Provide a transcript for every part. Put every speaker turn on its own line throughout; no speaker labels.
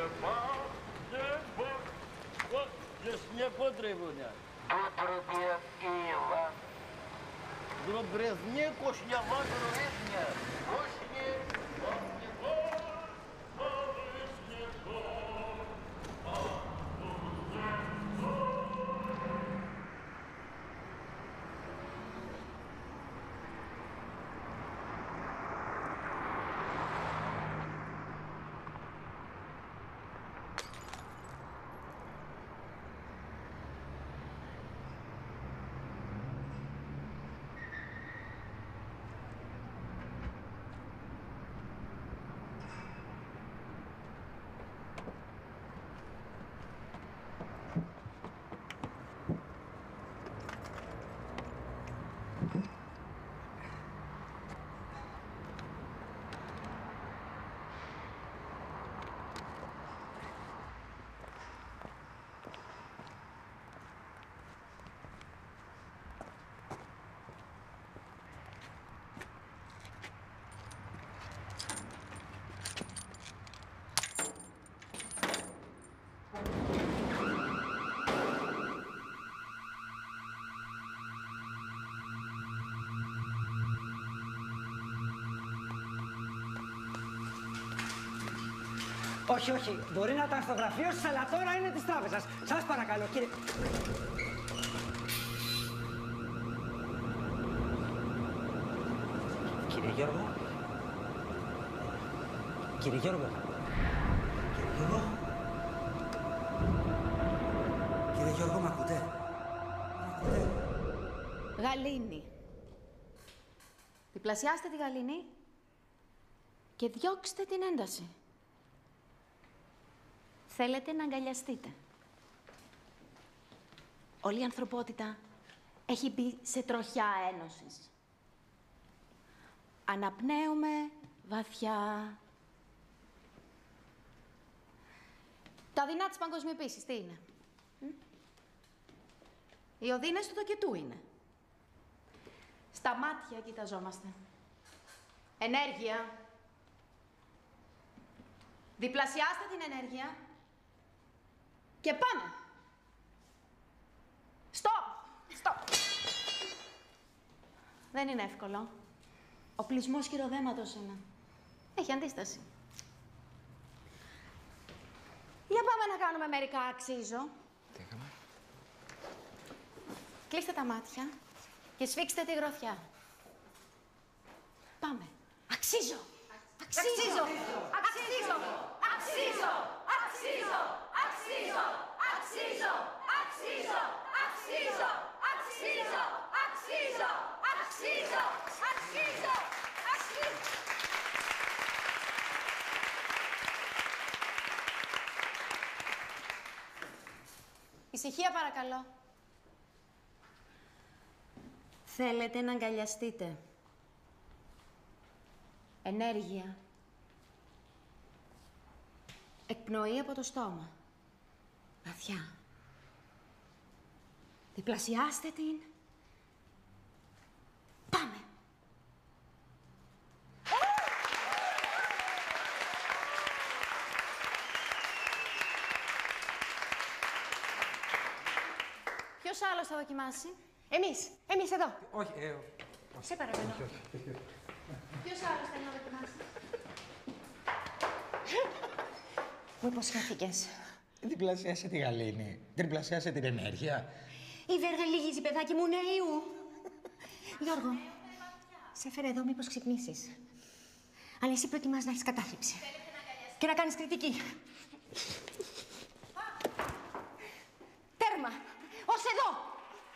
Nie potrzebuję. Dobre dnie, kośniawa, dobre dnie. Kośnie, kośnie,
Όχι, όχι. Μπορεί να ήταν στο γραφείο σας, αλλά τώρα είναι της τράπεζας. Σας παρακαλώ, κύριε. Κύριε Γιώργο. Κύριε Γιώργο. Κύριε Γιώργο. Κύριε Γιώργο, μ' ακούτε? Μ' ακούτε?
Γαλήνη. Διπλασιάστε τη γαλήνη και διώξτε την ένταση. Θέλετε να αγκαλιαστείτε. Όλη η ανθρωπότητα έχει μπει σε τροχιά ένωσης. Αναπνέουμε βαθιά. Τα δεινά της παγκοσμιοποίησης τι είναι? Οι οδύνες του τοκετού είναι. Στα μάτια κοιταζόμαστε. Ενέργεια. Διπλασιάστε την ενέργεια. Και πάμε. Stop. Δεν είναι εύκολο. Ο πλεισμός χειροδέματος είναι. Έχει αντίσταση. Για πάμε να κάνουμε μερικά αξίζω.
Τι έκαμε?
Κλείστε τα μάτια και σφίξτε τη γροθιά. Πάμε. Αξίζω. Αξίζω. Αξίζω. Αξίζω. Αξίζω. Αξίζω. Αξίζω. Αξίζω. Αξίζω. Αξίζω. Αξίζω. Αξίζω. Αξίζω. Αξίζω. Ησυχία παρακαλώ. Θέλετε να αγκαλιαστείτε. Ενέργεια. Εκπνοή από το στόμα. Βαθιά. Διπλασιάστε την. Πάμε. Ποιος άλλος θα δοκιμάσει? Εμείς εδώ.
Όχι,
Σε παρακαλώ. Ποιος άλλος θέλει να δοκιμάσει? Μου υποσχέθηκες.
Διπλασιάσε τη γαλήνη. Τριπλασιάσε την ενέργεια.
Η βέργα λυγίζει, παιδάκι μου, νέου. Γιώργο, σε έφερε εδώ μήπως ξυπνήσεις. Αλλά εσύ προτιμάς να έχεις κατάθλιψη. Και να κάνεις κριτική. Τέρμα. Ως εδώ.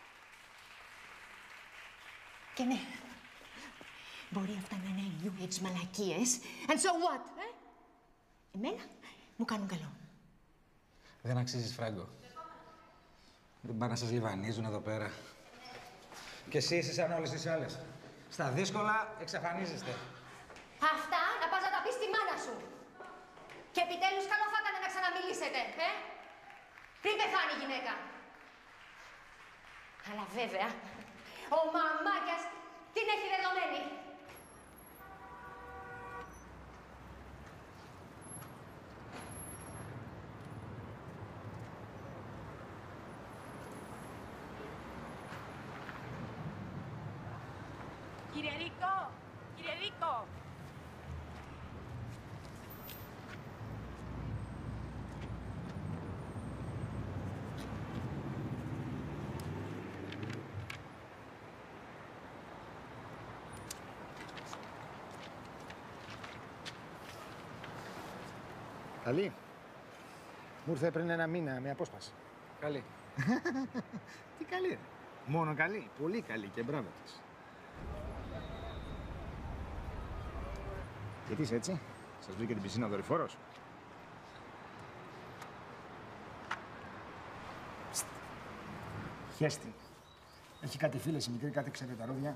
Και ναι, μπορεί αυτά να είναι New Age μαλακίες. And so what? Εμένα μου κάνουν καλό.
Δεν αξίζεις, Φράγκο. Δεν πάνε να σας λιβανίζουν εδώ πέρα. Και εσύ είσαι σαν όλες τις άλλες. Στα δύσκολα εξαφανίζεστε.
Αυτά να πας να τα πεις στη μάνα σου. Και επιτέλους καλό θα ήταν να ξαναμιλήσετε, πριν πεθάνει η γυναίκα. Αλλά βέβαια, ο μαμάκιας την έχει δεδομένη.
Κύριε Ρίκο! Κύριε Ρίκο!
Καλή. Μου ήρθε πριν ένα μήνα με απόσπαση.
Καλή.
Τι καλή ρε. Μόνο καλή. Πολύ καλή και μπράβο της. Γιατί είσαι έτσι. Σας βρήκε την πισίνα ο δορυφόρος. Χέστη. Έχει κάτι φίλες η μικρή, κάτι ξεβεταρούδια.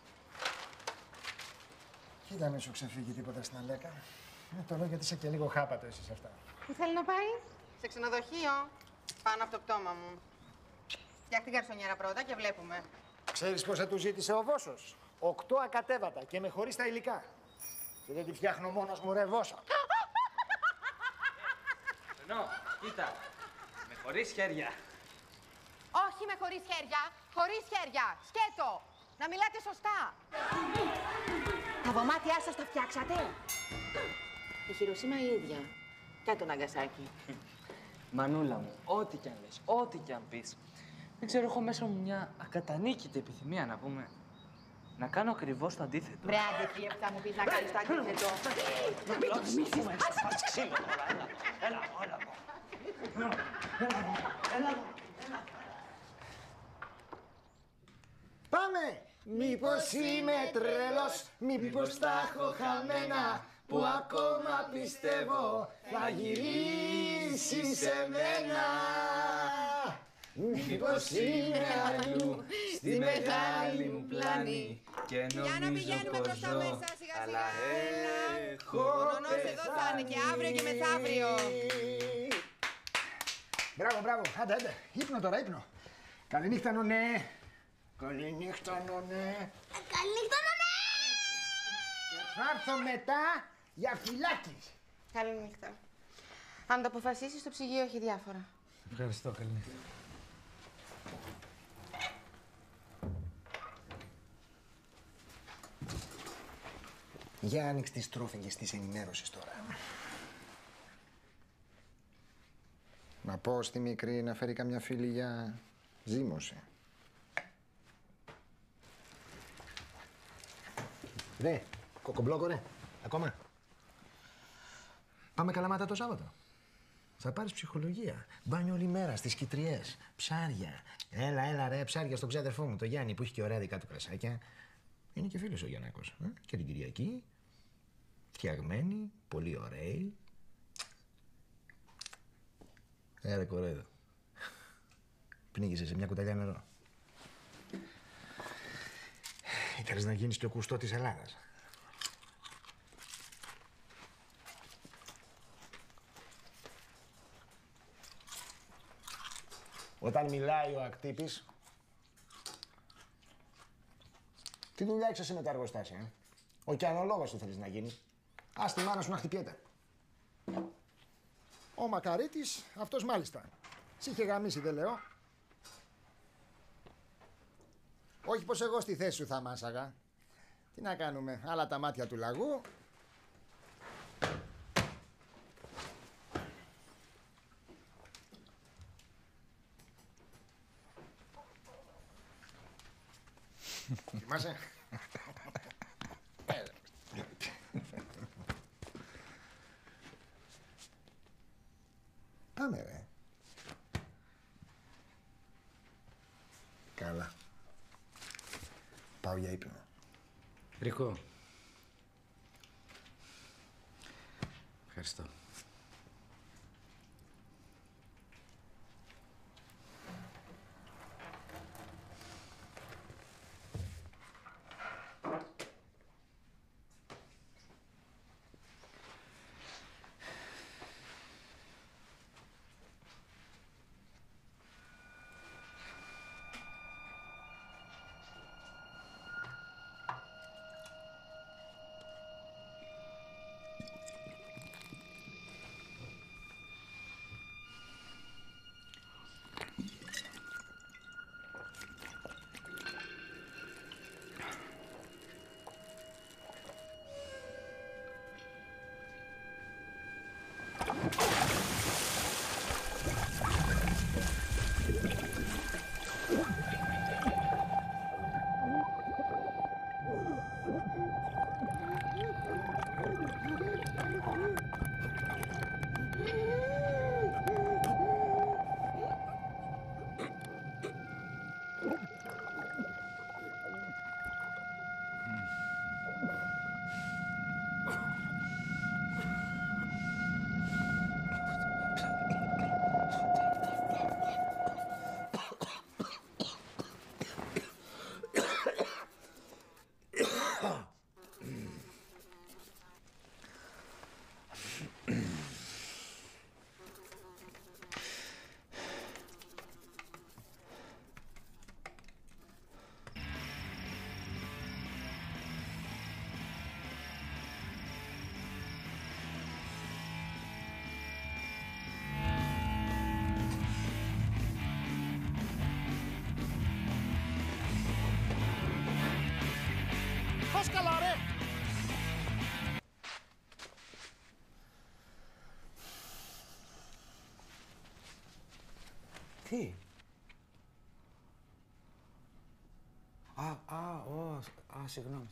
Κοίτα μην σου ξεφύγει τίποτα στην Αλέκα. Το λέω γιατί είσαι και λίγο χάπατο εσύ σε αυτά.
Πού θέλει να πάει? Σε ξενοδοχείο. Πάνω από το πτώμα μου. Φτιάχτη γκαρσονιέρα πρώτα και βλέπουμε.
Ξέρεις πόσα του ζήτησε ο Βόσος. 8 ακατέβατα και με χωρίς τα υλικά. Και δεν τη φτιάχνω μόνος μου ρε Βόσο.
Ενώ, κοίτα, με χωρίς χέρια.
Όχι με χωρίς χέρια. Χωρίς χέρια. Σκέτο. Να μιλάτε σωστά. Τα δωμάτια σας τα φτιάξατε? Η Χειροσύμα η ίδια. Και το Ναγκασάκι.
Μανούλα μου, ό,τι κι αν λες, ό,τι κι αν πεις. Δεν ξέρω, έχω μέσα μου μια ακατανίκητη επιθυμία να πούμε. Να κάνω ακριβώς το αντίθετο.
Βρε άντε φίλε που θα μου πεις να κάνεις το αντίθετο. Μην το μισείς.
Πάμε! Μήπως είμαι τρελός, μήπως τα έχω χαμένα, που ακόμα πιστεύω θα γυρίσει σε μένα. Μήπως είμαι αλλού στη μεγάλη μου πλάνη
Και
Για να πηγαίνουμε προς τα μέσα σιγά σιγά.
έχω
Ο νονός εδώ θα είναι και αύριο και μεθαύριο.
Μπράβο, μπράβο. Άντε, άντε. Ύπνο τώρα, ύπνο. Καληνύχτα, νονέ. Καληνύχτα, νονέ.
Καληνύχτα, νονέ!
Θα έρθω μετά για φυλάκι.
Καληνύχτα. Αν το αποφασίσεις, στο ψυγείο έχει διάφορα.
Ευχαριστώ, καληνύχτα.
Για άνοιξε τη στρόφιγγες της ενημέρωσης τώρα. Να πω στη μικρή να φέρει καμιά φίλη για ζύμωση. Ρε, κοκομπλόκο ρε, ακόμα. Πάμε Καλαμάτα το Σάββατο. Θα πάρεις ψυχολογία. Μπάνιο όλη μέρα στις Κιτριές. Ψάρια. Έλα ρε, ψάρια στον ξάδερφό μου, το Γιάννη, που έχει και ωραία δικά του κρασάκια. Είναι και φίλος ο Γιαννάκος. Και την Κυριακή. Φτιαγμένοι, πολύ ωραίοι. Ρε κορέδο. Πνίγεσαι σε μια κουταλιά νερό. Ήθελες να γίνεις το κουστό της Ελλάδας. Όταν μιλάει ο ακτύπης, τι δουλειά έχεις εσύ με τα εργοστάσια, Ο ωκεανολόγος του θέλεις να γίνει. Ας τη μάνα σου να χτυπιέται. Ο Μακαρίτης, αυτός μάλιστα. Σ' είχε γαμίσει, δεν λέω. Όχι πως εγώ στη θέση σου θα μάσαγα. Τι να κάνουμε, άλλα τα μάτια του λαγού. Θυμάσαι. Πάμε ρε. Καλά. Πάω για ύπνο.
Ρίκο. Ευχαριστώ. Τι? Συγγνώμη.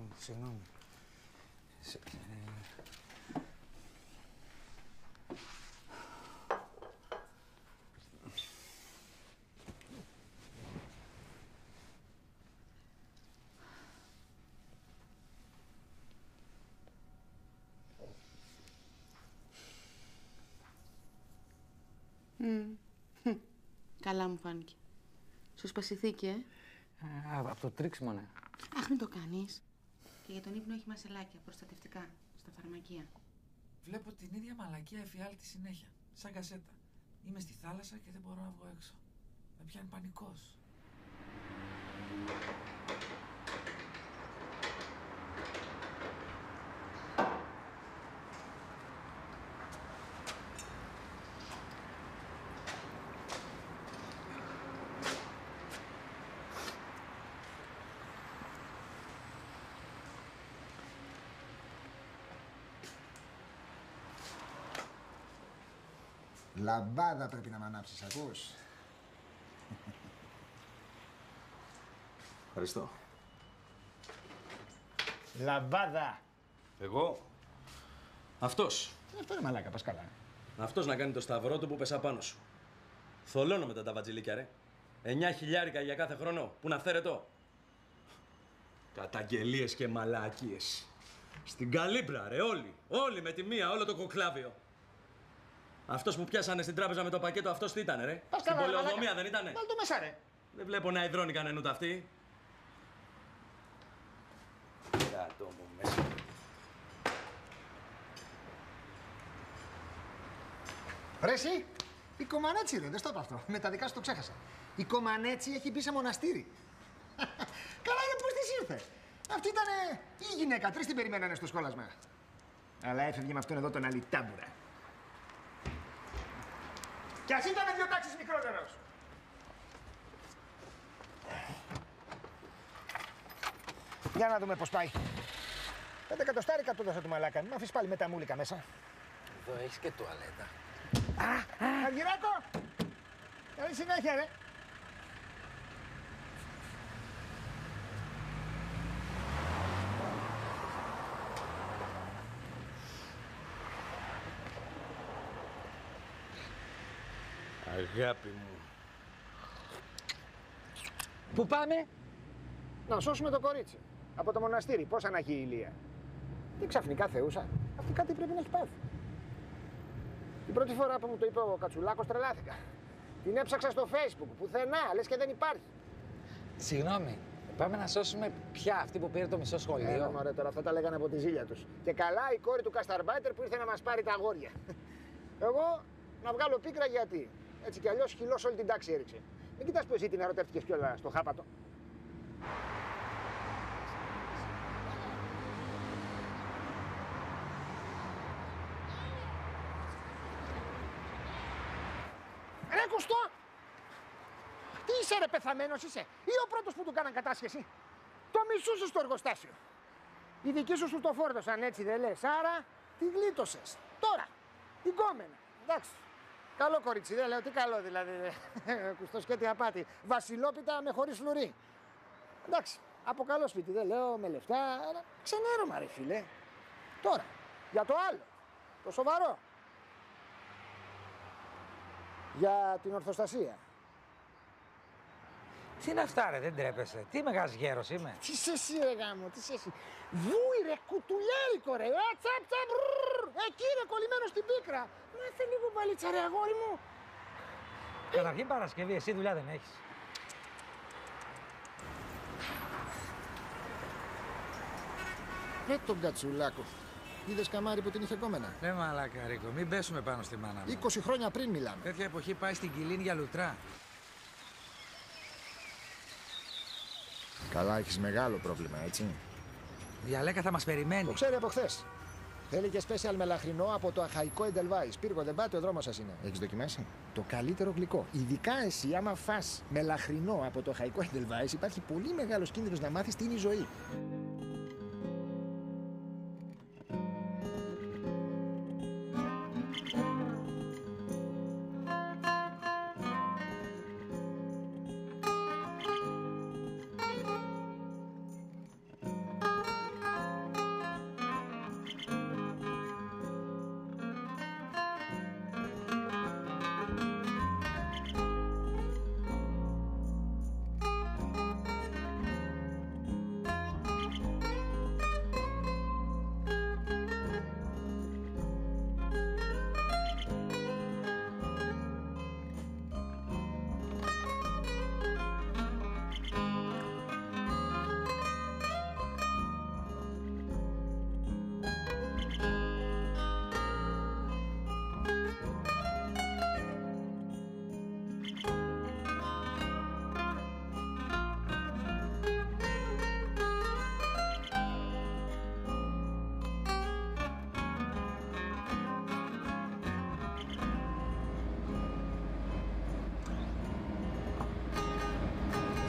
Καλά μου φάνηκε. Σου σπασιθήκε,
Από το τρίξιμο, ναι.
Αχ, μην το κάνεις. Και για τον ύπνο έχει μασελάκια, προστατευτικά, στα φαρμακεία.
Βλέπω την ίδια μαλακία εφιάλτη συνέχεια. Σαν κασέτα. Είμαι στη θάλασσα και δεν μπορώ να βγω έξω. Με πιάνει πανικός.
Λαμπάδα πρέπει να μ' ανάψεις, ακούς?
Ευχαριστώ.
Λαμπάδα!
Εγώ. Αυτός.
Αυτό είναι μαλάκα, πας καλά.
Αυτός να κάνει το σταυρό του που πέσα πάνω σου. Θολώνω μετά τα βατζιλίκια, ρε. 9.000 για κάθε χρόνο. Πού να θέρετο. Καταγγελίες και μαλακίες. Στην καλύμπρα, ρε, όλοι. Όλοι με τη μία, όλο το κοκλάβιο. Αυτός που πιάσανε στην τράπεζα με το πακέτο, αυτός τι ήτανε, ρε.
Πας
Στην
καλά,
πολεοδομία
μαλάκα.
δεν ήτανε.
Βάλ' το μέσα, ρε.
Δεν βλέπω να υδρώνει κανένα ούτε αυτή. Κάτω μου μέσα.
Ρε εσύ, η Κομανέτσι δεν στο είπα αυτό. Με τα δικά σου το ξέχασα. Η Κομανέτσι έχει μπει σε μοναστήρι. Καλά είναι πώς της ήρθε. Αυτή ήταν η γυναίκα, 3 την περιμένανε στο σκόλασμα. Αλλά έφευγε με αυτόν εδώ τον αλιτάμπουρα. Κι ας ήταν 2 τάξεις μικρότερος. Για να δούμε πώς πάει. 5 εκατοστάρικα του δώσα του μαλάκα. Μην αφήσεις πάλι με τα μούλικα μέσα.
Εδώ έχεις και τουαλέτα.
Αργυράκο! Καλή συνέχεια, ρε.
Αγάπη μου.
Πού πάμε?
Να σώσουμε το κορίτσι. Από το μοναστήρι. Πώς αναγεί η Ηλία. Τι ξαφνικά θεούσα. Αυτή κάτι πρέπει να έχει πάθει. Την πρώτη φορά που μου το είπε ο Κατσουλάκος τρελάθηκα. Την έψαξα στο Facebook. Πουθενά. Λες και δεν υπάρχει.
Συγγνώμη. Πάμε να σώσουμε πια αυτή που πήρε το μισό σχολείο.
Μωρέ, τώρα αυτά τα λέγανε από τη ζήλια τους. Και καλά η κόρη του Κασταρμπάιτερ που ήρθε να μας πάρει τα αγόρια. Εγώ να βγάλω πίκρα γιατί. Έτσι κι αλλιώς χυλός όλη την τάξη έριξε. Μην κοιτάς που εσύ την ερωτεύτηκες κιόλας στο χάπατο. Ρε Κουστό! Τι είσαι ρε, πεθαμένος είσαι? Ή ο πρώτος που του κάναν κατάσχεση? Το μισούσες στο εργοστάσιο. Οι δικοί σου το φόρτωσαν, έτσι δεν λες? Άρα τη γλίτωσες. Τώρα, την κόμενα. Εντάξει. Καλό κορίτσι, δεν λέω, τι καλό δηλαδή. Κουστός και τι απάτη. Βασιλόπιτα με χωρίς φλουρί. Εντάξει, από καλό σπίτι, δεν λέω, με λεφτά. Αλλά ξενέρωμα ρε φίλε. Τώρα, για το άλλο, το σοβαρό. Για την ορθοστασία.
Τι είναι αυτά, ρε, δεν τρέπεσαι. Τι μεγάλος γέρος είμαι.
Τι είσαι εσύ ρε γάμο, τι είσαι εσύ. Βούι ρε, κουτουλιάρικο ρε. Τσαπ τσαπ, εκεί ρε, κολλημένο στην πίκρα. Μάθε λίγο μπαλίτσα ρε αγόρι μου.
Καταρχήν Παρασκευή, εσύ δουλειά δεν έχεις.
Ρε τον Κατσουλάκο. Είδες καμάρι που την είχε κόμενα.
Ρε μαλάκα Ρίκο, μην πέσουμε πάνω στη μάνα μου.
20 χρόνια πριν μιλάμε.
Τέτοια εποχή πάει στην Κιλίνη για λουτρά.
Καλά, έχεις μεγάλο πρόβλημα, έτσι.
Η Αλέκα θα μας περιμένει.
Το ξέρει από χθες. Θέλει και special μελαχρινό από το αχαϊκό Εντελβάης. Πύργο δεν πάτε, ο δρόμος σας είναι. Έχεις δοκιμάσει? Το καλύτερο γλυκό. Ειδικά εσύ, άμα φας μελαχρινό από το αχαϊκό Εντελβάης, υπάρχει πολύ μεγάλος κίνδυνος να μάθεις τι είναι η ζωή.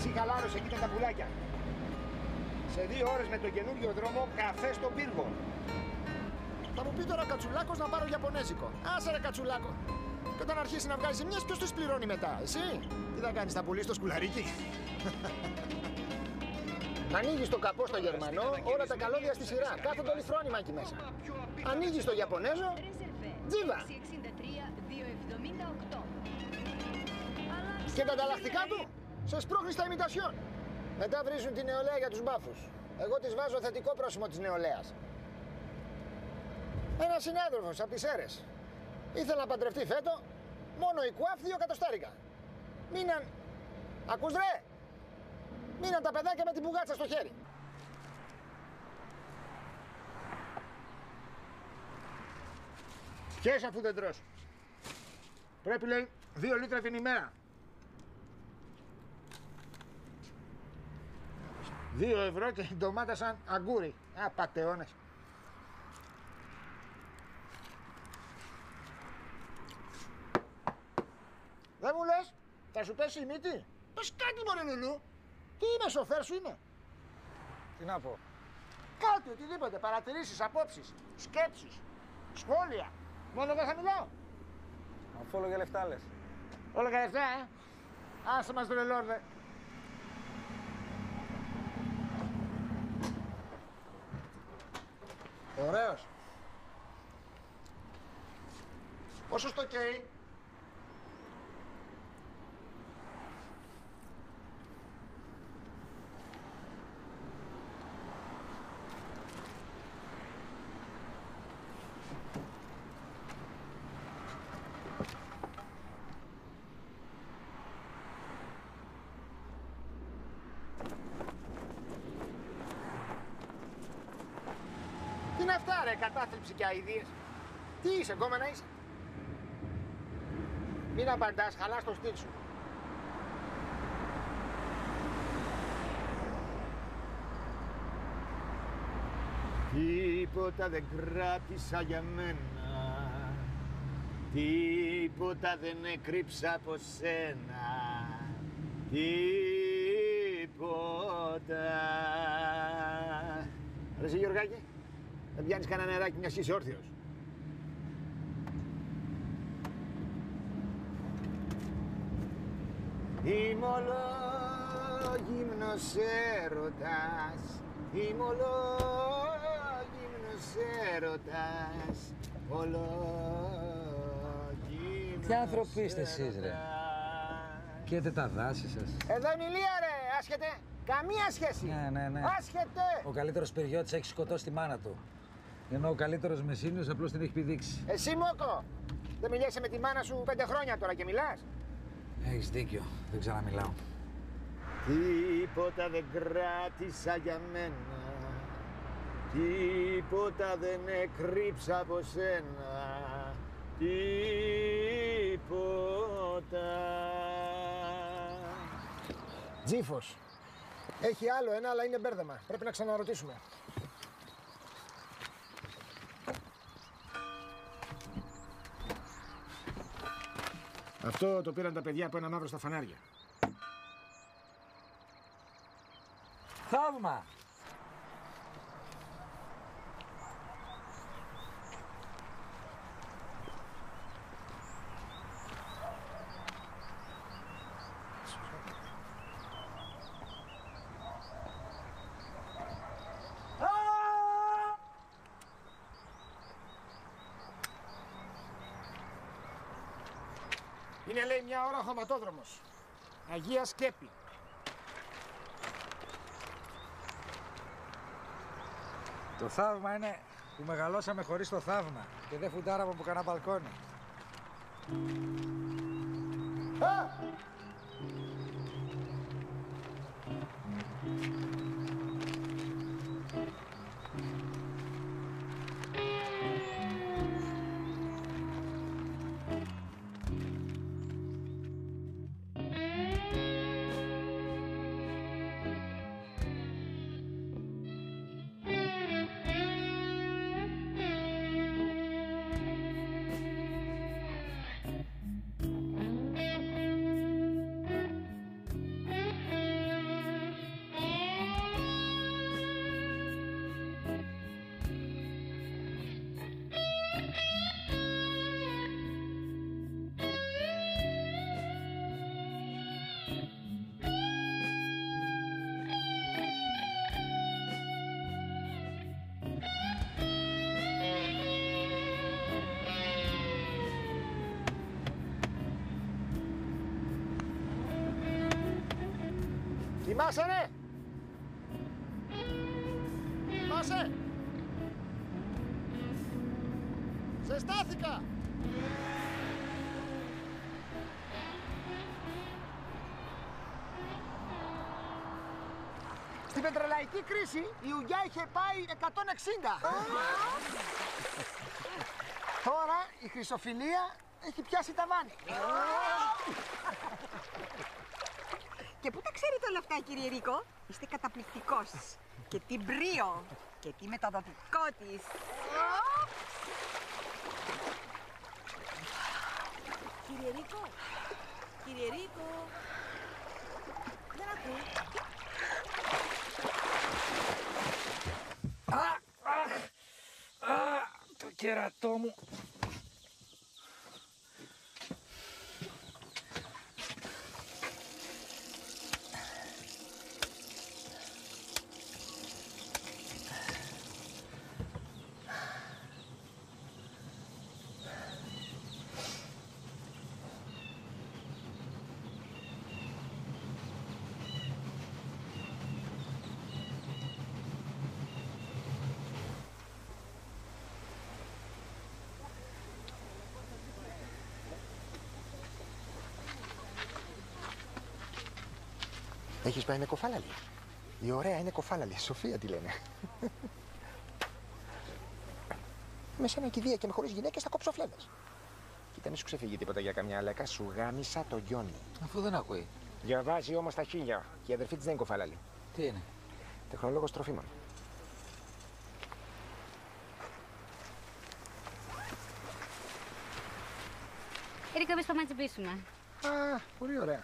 Εσύ χαλάρωσε, κοίτα τα πουλάκια. Σε 2 ώρες με τον καινούριο δρόμο, καφέ στον πύργο. Θα μου πει τώρα ο Κατσουλάκος να πάρω Ιαπωνέζικο. Άσε ρε Κατσουλάκο. Και όταν αρχίσει να βγάζει ζημιές, ποιος τους πληρώνει μετά, εσύ? Τι θα κάνεις, θα πουλήσεις το σκουλαρίκι? Ανοίγεις το καπό στο Γερμανό, όλα τα καλώδια στη σειρά. Κάθονται όλοι φρόνημα εκεί μέσα. Ανοίγεις το Ιαπωνέζο, τζίβα. Και τα ανταλλακτικά του σε σπρώχνει στα ημιτασιόν. Μετά βρίζουν τη νεολαία για τους μπάφους. Εγώ της βάζω θετικό πρόσημο της νεολαίας. Ένας συνάδελφος από τις Σέρρες. Ήθελε να παντρευτεί φέτο, μόνο η κουάφ 2 εκατοστάρικα. Μείναν, ακούς ρε, μείναν τα παιδάκια με την πουγάτσα στο χέρι. Πιες αφού δεν τρως. Πρέπει λέει 2 λίτρα την ημέρα. 2 ευρώ και η ντομάτα σαν αγκούρι. Α, πατεώνες. Δεν μου λες, θα σου πέσει η μύτη? Πες κάτι μωρέ Λουλού. Τι είμαι, σοφέρ σου είμαι?
Τι να πω?
Κάτι, οτιδήποτε, παρατηρήσεις, απόψεις, σκέψεις, σχόλια. Μόνο εγώ θα μιλάω.
Αφού όλο για λεφτά λες.
Όλα για λεφτά, Άσε μας τον Ελόρδε. Ωραίος. Πόσο στο καίει? Τι είναι αυτά ρε, κατάθλιψη και αηδίες? Τι είσαι, γκόμενα είσαι? Μην απαντάς, χαλάς το στυλ σου. Τίποτα δεν κράτησα για μένα, τίποτα δεν έκρυψα από σένα, τίποτα. Ρε εσύ Γιωργάκη, δεν πιάνεις κανένα νεράκι μιας είσαι όρθιος? Είμαι ολόγυμνος έρωτας, είμαι ολόγυμνος έρωτας, ολόγυμνος.
Τι άνθρωποι είστε εσείς ρε? Καίτε τα δάση σας.
Εδώ είναι η Λία ρε, άσχετε. Καμία σχέση.
Ναι.
Άσχετε.
Ο καλύτερος πυριώτης έχει σκοτώσει τη μάνα του. Ενώ ο καλύτερος Μεσίνιος απλώς την έχει πηδήξει.
Εσύ Μόκο, δεν μιλιέσαι με τη μάνα σου 5 χρόνια τώρα και μιλάς?
Έχεις δίκιο, δεν ξαναμιλάω.
Τίποτα δεν κράτησα για μένα, τίποτα δεν έκρυψα από σένα, τίποτα. Τζίφος. Έχει άλλο ένα, αλλά είναι μπέρδεμα. Πρέπει να ξαναρωτήσουμε. Αυτό το πήραν τα παιδιά από ένα μαύρο στα φανάρια.
Θαύμα!
Είναι λέει μια ώρα ο χωματόδρομος. Αγία Σκέπη.
Το θαύμα είναι που μεγαλώσαμε χωρίς το θαύμα και δεν φουντάραμε από κανένα μπαλκόνι.
Κοιμάσαι ρε! Κοιμάσαι! Σε στάθηκα! Στην πετρελαϊκή κρίση η ουγιά είχε πάει 160. Τώρα η χρυσοφιλία έχει πιάσει ταβάνι.
Και πού τα ξέρετε όλα αυτά, κύριε Ρίκο? Είστε καταπληκτικός. Και τι μπρίο. Και τι μεταδοτικό της.
Κύριε Ρίκο. Κύριε Ρίκο. Δεν ακούω.
Το κερατό μου.
Έχεις πάει, είναι κοφάλαλη. Η ωραία είναι κοφάλαλη. Σοφία τη λένε. Με σένα κηδεία και με χωρίς γυναίκες θα κόψω φλέβες. Κοίτα, μη σου ξεφύγει τίποτα για καμιά αλέκα. Σου γάμισα το γιόνι.
Αφού δεν ακούει.
Διαβάζει όμως τα χίλια. Και η αδερφή της δεν είναι κοφάλαλη.
Τι είναι?
Τεχνολόγος τροφίμων.
Ρίκο, πες πάμε να τσιμπήσουμε.
Α, πολύ ωραία.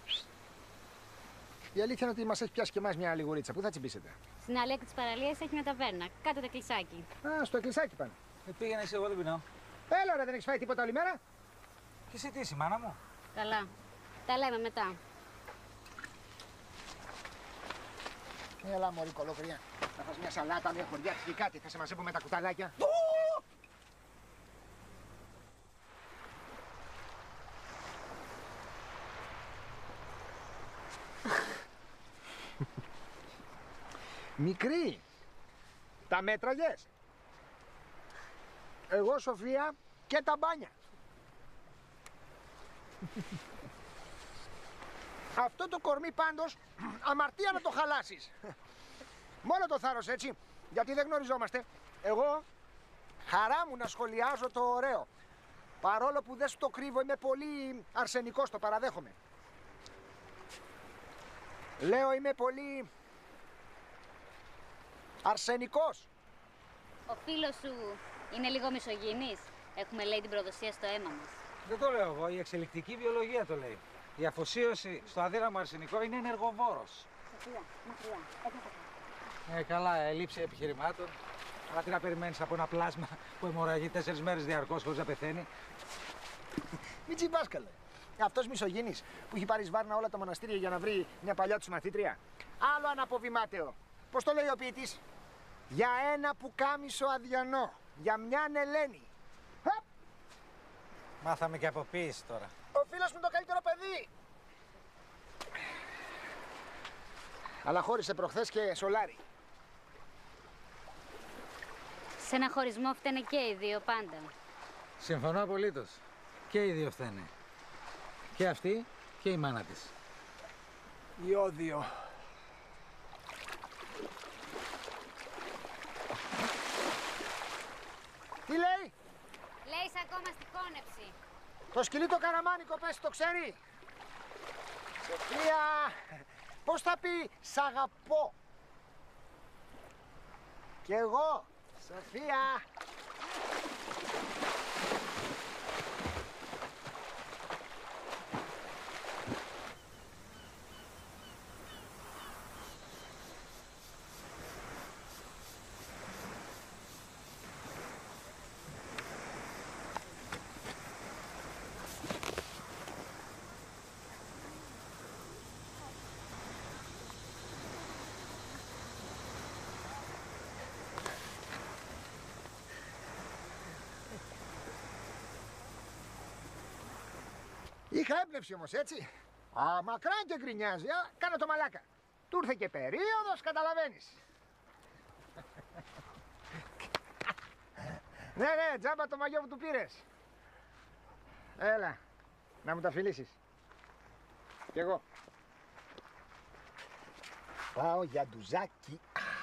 Η αλήθεια είναι ότι μας έχει πιάσει και εμάς μια λιγουρίτσα. Πού θα τσιμπήσετε?
Στην άλλη άκρη της παραλίας έχει μια ταβέρνα. Κάτω το εκκλησάκι.
Α, στο εκκλησάκι πάνε.
Πήγαινε εσύ, εγώ δεν πεινάω.
Έλα, ρε, δεν έχεις φάει τίποτα όλη μέρα?
Και εσύ τι είσαι, μάνα μου?
Καλά. Τα λέμε μετά.
Έλα, μωρή κολόκρια. Θα φας μια σαλάτα, μια χωριά και κάτι. Θα σε μαζεύω με τα κουταλάκια. Μικρή, τα μέτραγες? Εγώ, Σοφία, και τα μπάνια. Αυτό το κορμί πάντως, αμαρτία να το χαλάσεις. Μόνο το θάρρος, έτσι, γιατί δεν γνωριζόμαστε. Εγώ, χαρά μου να σχολιάζω το ωραίο. Παρόλο που δεν σου το κρύβω, είμαι πολύ αρσενικός, το παραδέχομαι. Λέω, είμαι πολύ αρσενικός.
Ο φίλος σου είναι λίγο μισογυνής. Έχουμε, λέει, την προδοσία στο αίμα μας.
Δεν το λέω εγώ, η εξελικτική βιολογία το λέει. Η αφοσίωση στο αδύναμο αρσενικό είναι ενεργοβόρος.
Σοφία, μακριά.
Καλά, έλλειψη επιχειρημάτων. Αλλά τι να περιμένεις από ένα πλάσμα που αιμορραγεί 4 μέρες διαρκώς χωρίς να πεθαίνει.
Μην τσιμπάς, καλέ. Αυτός μισογενής που έχει πάρει σβάρνα όλα τα μοναστήρια για να βρει μια παλιά του μαθήτρια. Άλλο αναποβημάταιο. Πώς το λέει ο ποιητής? Για ένα πουκάμισο αδιανό. Για μια Ελένη.
Μάθαμε και από ποίηση τώρα.
Ο φίλος μου το καλύτερο παιδί. Αλλά χώρισε προχθές και σολάρι.
Σε ένα χωρισμό φταίνε και οι δύο πάντα.
Συμφωνώ απολύτως. Και οι δύο φταίνε. Και αυτή και η μάνα της.
Ιώδιο. Τι λέει?
Λέει είσαι ακόμα στη χώνευση.
Το σκυλί το καραμάνικο, πες, το ξέρει. Σοφία, πώς θα πει σ' αγαπώ? Κι εγώ, Σοφία. Είχα έμπνευση όμως, έτσι. Α, μακράν και γκρινιάζει, κάνε το μαλάκα. Του ήρθε και περίοδος, καταλαβαίνεις. Ναι, τζάμπα το μαγιό που του πήρες. Έλα, να μου τα φιλήσεις. Κι εγώ. Πάω για ντουζάκι.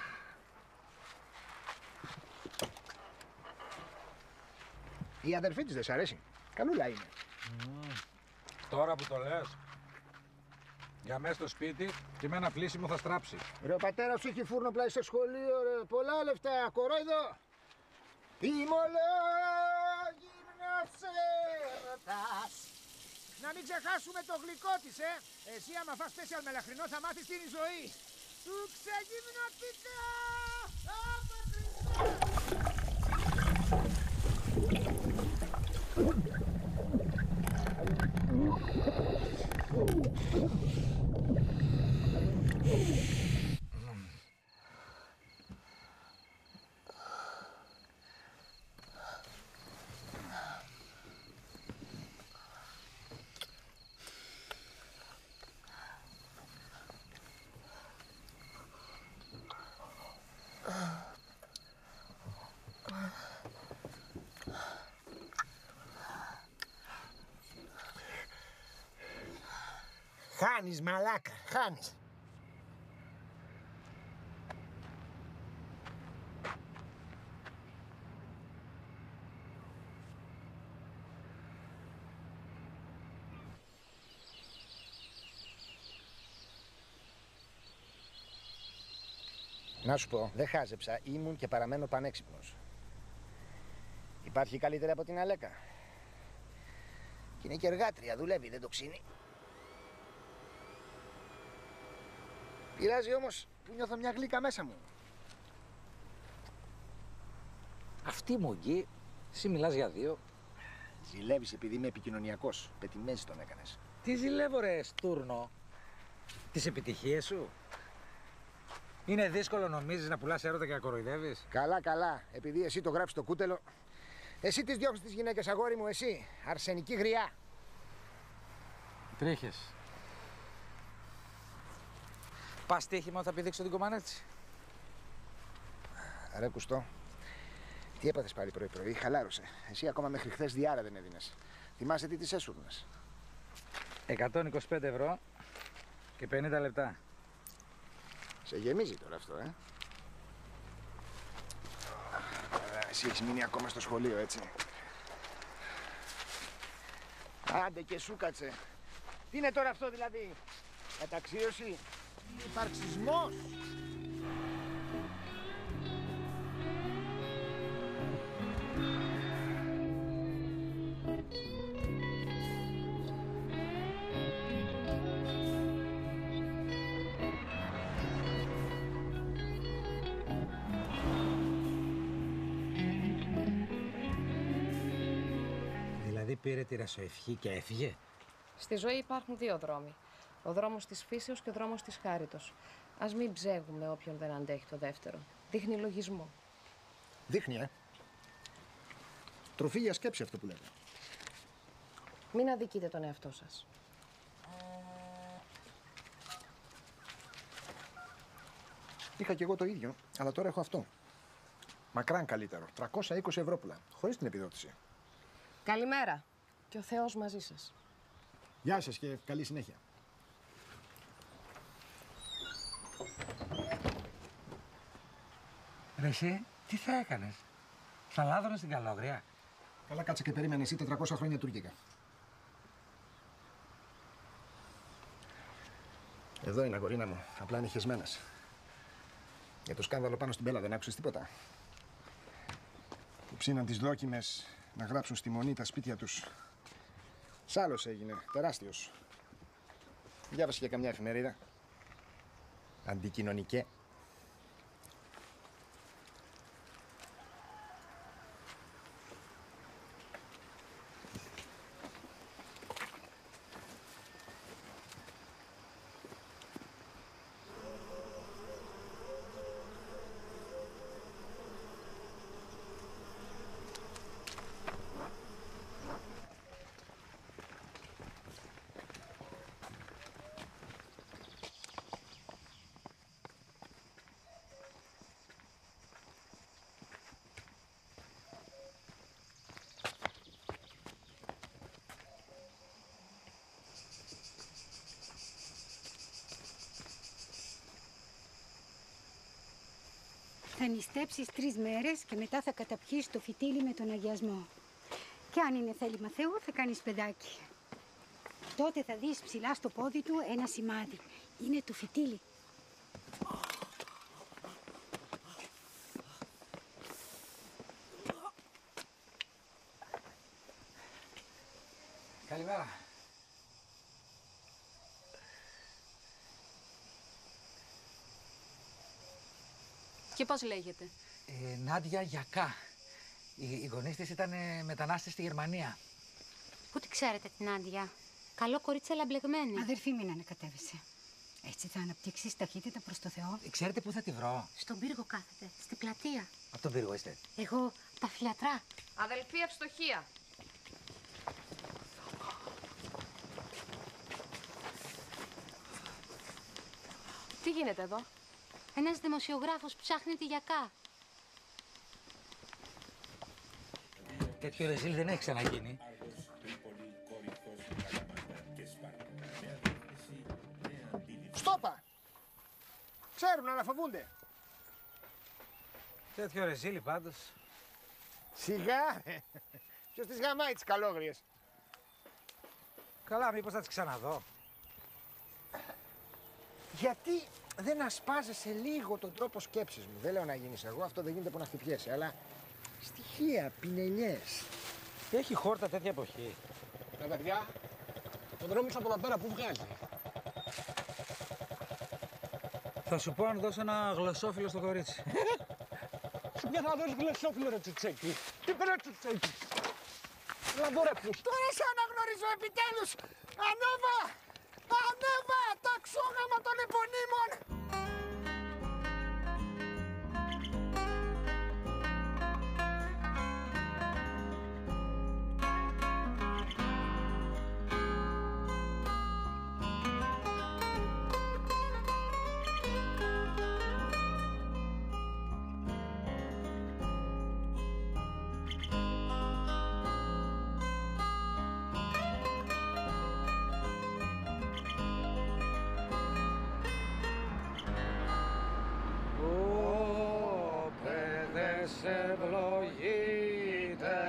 Η αδερφή της δεν σ' αρέσει. Καλούλα είναι.
Τώρα που το λες, για μέσα στο σπίτι και με ένα πλήσιμο θα στράψει.
Ρε, ο πατέρας σου έχει φούρνο πλάι στο σχολείο, ρε. Πολλά λεφτά, κορόιδο. Είμαι ολόγυμνος έρωτας. Να μην ξεχάσουμε το γλυκό της, Εσύ άμα φας special μελαχρινό θα μάθεις τι είναι η ζωή. Του ξεγυμνωτικά. Χάνεις, μαλάκα, χάνεις. Να σου πω, δεν χάζεψα, ήμουν και παραμένω πανέξυπνος. Υπάρχει καλύτερη από την Αλέκα. Και είναι και εργάτρια, δουλεύει, δεν το ξύνει. Πειράζει όμως που νιώθω μια γλύκα μέσα μου.
Αυτή μου εκεί, εσύ μιλάς για δύο.
Ζηλεύεις επειδή είμαι επικοινωνιακός. Πετιμέζεις τον έκανες.
Τι ζηλεύω ρε Στούρνο, τις επιτυχίες σου. Είναι δύσκολο νομίζεις να πουλάς έρωτα και να κοροϊδεύεις.
Καλά, καλά. Επειδή εσύ το γράψεις το κούτελο. Εσύ τις διώχνεις τις γυναίκες, αγόρι μου, εσύ. Αρσενική γριά.
Τρίχες. Πας στοίχημα θα πηδήξω την κομμανέτσι.
Ρε Κουστό, τι έπαθες πάλι πρωί-πρωί, χαλάρωσε. Εσύ ακόμα μέχρι χθες διάρα δεν έδινες. Θυμάσαι τι τις έσουρνες.
125 ευρώ και 50 λεπτά.
Σε γεμίζει τώρα αυτό, Εσύ έχεις μείνει ακόμα στο σχολείο, έτσι. Άντε και σου κάτσε. Τι είναι τώρα αυτό δηλαδή, καταξίωση, υπαρξισμός.
Δηλαδή πήρε τη ρασοευχή και έφυγε.
Στη ζωή υπάρχουν δύο δρόμοι. Ο δρόμος της φύσεως και ο δρόμος της χάριτος. Ας μην ψέγουμε όποιον δεν αντέχει το δεύτερο. Δείχνει λογισμό.
Δείχνει, Τροφή για σκέψη αυτό που λέτε.
Μην αδικείτε τον εαυτό σας.
Είχα κι εγώ το ίδιο, αλλά τώρα έχω αυτό. Μακράν καλύτερο. 320 ευρώ, χωρίς την επιδότηση.
Καλημέρα. Και ο Θεός μαζί σας.
Γεια σας και καλή συνέχεια.
Ρε εσύ, τι θα έκανες. Θα λάδωνες στην Καλόγρια.
Καλά κάτσε και περίμενε εσύ 400 χρόνια τουρκικά. Εδώ είναι, αγορίνα μου. Απλά είναι χεσμένες. Για το σκάνδαλο πάνω στην Μπέλα δεν άκουσες τίποτα. Που ψήναν τις δόκιμες να γράψουν στη Μονή τα σπίτια τους. Σάλος έγινε, τεράστιος. Διάβασε και καμιά εφημερίδα. Αντικοινωνικέ.
Θα νηστέψεις 3 μέρες και μετά θα καταπιείς το φυτίλι με τον αγιασμό. Και αν είναι θέλημα Θεού, θα κάνεις παιδάκι. Τότε θα δεις ψηλά στο πόδι του ένα σημάδι. Είναι το φυτίλι.
Καλημέρα.
Και πώς λέγεται?
Νάντια Γιακά. Οι γονείς της ήταν μετανάστες στη Γερμανία.
Πού τη ξέρετε την Άντια? Καλό κορίτσι, αλλά μπλεγμένη. Αδερφή, μην ανακατεύεσαι. Έτσι θα αναπτύξεις ταχύτητα προς το Θεό.
Ξέρετε πού θα τη βρω?
Στον πύργο κάθεται, στην πλατεία.
Από τον πύργο είστε?
Εγώ, τα φιλιατρά.
Αδελφή, ευστοχία. Τι γίνεται εδώ?
Ένας δημοσιογράφος ψάχνει τη Γιακά.
Τέτοιο ρεζίλ δεν έχει ξαναγίνει.
Στόπα! Ξέρουν, αλλά φοβούνται.
Τέτοιο ρεζίλι πάντως.
Σιγά, ρε. Ποιος τις γαμάει τις καλόγριες?
Καλά, μήπως θα τις ξαναδώ.
Γιατί δεν ασπάζεσαι λίγο τον τρόπο σκέψης μου? Δεν λέω να γίνεις εγώ, αυτό δεν γίνεται που να χτυπιέσαι, αλλά στοιχεία, πινελιές.
Έχει χόρτα τέτοια εποχή.
Παιδιά, το δρόμος από εδώ πέρα που βγάζει?
Θα σου πω αν δώσω ένα γλωσσόφυλλο στο κορίτσι.
Για να δώσεις γλωσσόφυλλο, ρε τσουτσέκι. Τι πέρα τσουτσέκι? Λαμπορέπλους. Τώρα σε αναγνωρίζω επιτέλους. Ανέβα! Ανέβα! Τα ξόγαμα των επωνύμων!
Ευλογείτε,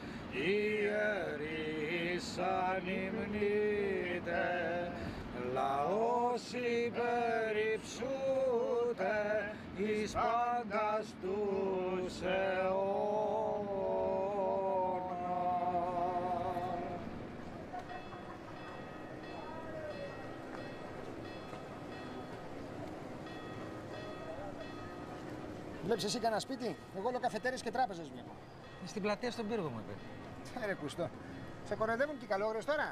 ιερείς ανυμνείτε, λαός υπερυψούτε, εις πάντας τους αιώνας.
Βλέπεις εσύ κανένα σπίτι? Εγώ όλο καφετέρες και τράπεζες βλέπω.
Στην πλατεία στον πύργο μου είπε.
Ρε κουστό. Σε κοροϊδεύουν και οι καλόγρες τώρα?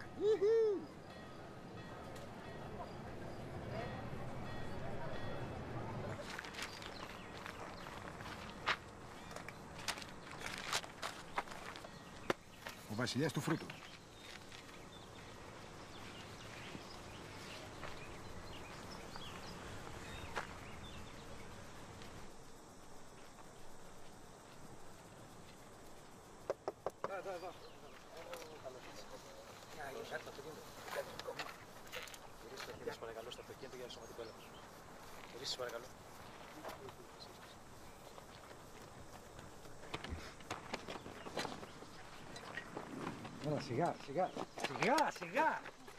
Ο βασιλιάς του φρούτου.
Εδώ. Γυρίστε παρακαλώ στο αυτοκίνητο για σωματικό έλεγχο. Γυρίστε παρακαλώ. Έλα, σιγά.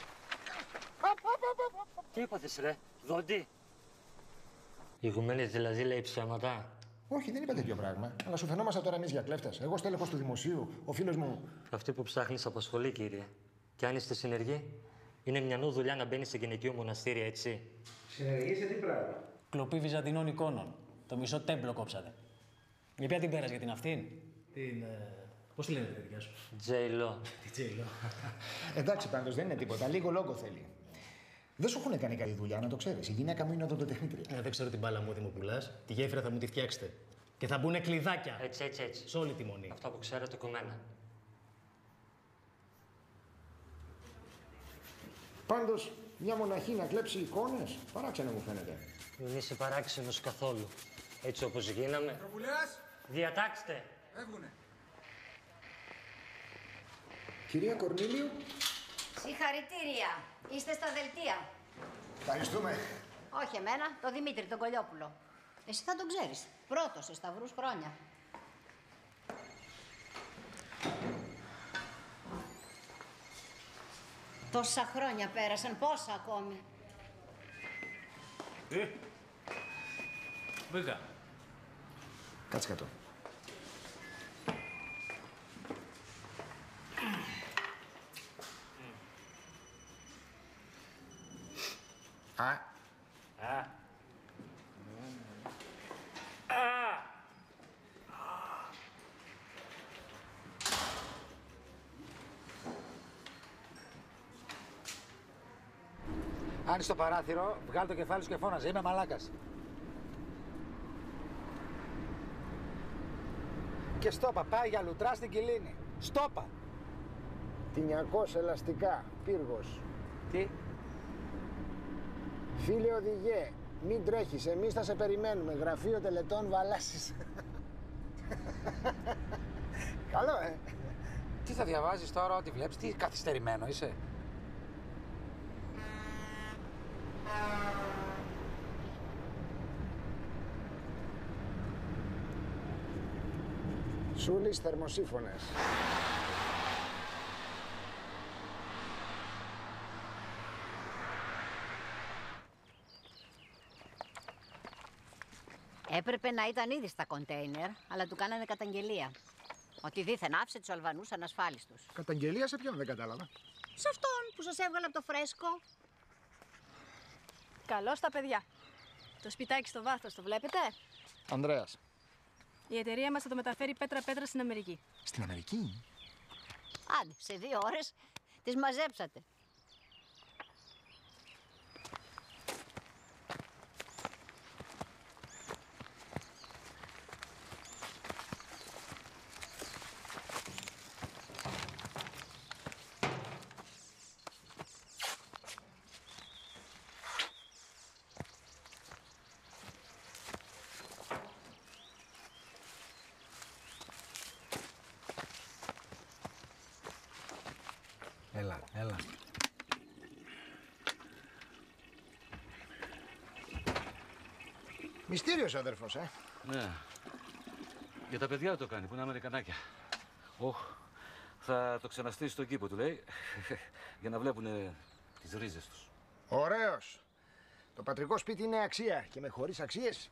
Τι έπαθες ρε, δόντι? Η γουμένη δηλαδή λέει ψέματα.
Όχι, δεν είπα τέτοιο πράγμα. Αλλά σου φαινόμαστε τώρα εμείς για κλέφτες. Εγώ στέλεχος του δημοσίου, ο φίλος μου.
Αυτή που ψάχνεις απασχολεί, κύριε. Και αν είστε συνεργοί, είναι μυανού δουλειά να μπαίνει σε γυναικείο μοναστήρια, έτσι.
Συνεργοί σε τι πράγμα?
Κλοπή Βυζαντινών εικόνων. Το μισό τέμπλο κόψατε. Για ποια την πέρας, για την αυτήν? Πώς τη λένε τη δικιά σου?
Τζέιλο.
Τι Τζέιλο?
Εντάξει, πάντως δεν είναι τίποτα. Λίγο λόγο θέλει. Δεν σου έχουν κάνει καλή δουλειά, να το ξέρεις. Η γυναίκα μου είναι οδοντοτεχνήτρια.
Δεν ξέρω την μπάλα μου ότι μου πουλάς. Τη γέφυρα θα μου τη φτιάξετε. Και θα μπουνε κλειδάκια.
Έτσι.
Σε όλη τη μονή.
Αυτά που ξέρετε κομμένα.
Πάντως, μια μοναχή να κλέψει εικόνες, παράξενο μου φαίνεται.
Μην είσαι παράξενος καθόλου. Έτσι όπως γίναμε.
Προβουλέας!
Διατάξτε!
Φεύγουνε.
Κυρία Κορνήλιου.
Συγχαρητήρια. Είστε στα δελτία.
Ευχαριστούμε.
Όχι εμένα, το Δημήτρη, τον Κολιόπουλο.
Εσύ θα τον ξέρεις. Πρώτος σε σταυρούς χρόνια. Τόσα χρόνια πέρασαν, πόσα ακόμη.
Μπήκα.
Κάτσε κάτω.
Άνοιξε το παράθυρο, βγάλ' το κεφάλι σου και φώναζε. Είμαι μαλάκας. Και στόπα, πάει για λουτρά στην Κιλίνη. Στόπα.
Τινιακός ελαστικά, πύργος.
Τι?
Φίλε οδηγέ, μην τρέχεις, εμείς θα σε περιμένουμε. Γραφείο τελετών Βαλάσσης. Καλό,
Τι θα διαβάζεις τώρα, ό,τι βλέπεις, τι καθυστερημένο είσαι.
Σούλης θερμοσύφωνες.
Έπρεπε να ήταν ήδη στα κοντέινερ, αλλά του κάνανε καταγγελία. Ότι δήθεν άφησε τους Αλβανούς ανασφάλιστους.
Καταγγελία σε ποιον, δεν κατάλαβα.
Σε αυτόν που σας έβγαλε από το φρέσκο.
Καλώς τα παιδιά. Το σπιτάκι στο βάθος, το βλέπετε?
Ανδρέας.
Η εταιρεία μας θα το μεταφέρει πέτρα-πέτρα στην Αμερική.
Στην Αμερική?
Άντε, σε 2 ώρες τις μαζέψατε.
Έλα.
Μυστήριος ο αδερφός,
Ναι. Για τα παιδιά το κάνει, που είναι Αμερικανάκια. Θα το ξαναστήσει στον κήπο του, λέει, για να βλέπουν τις ρίζες τους.
Ωραίος. Το πατρικό σπίτι είναι αξία και με χωρίς αξίες.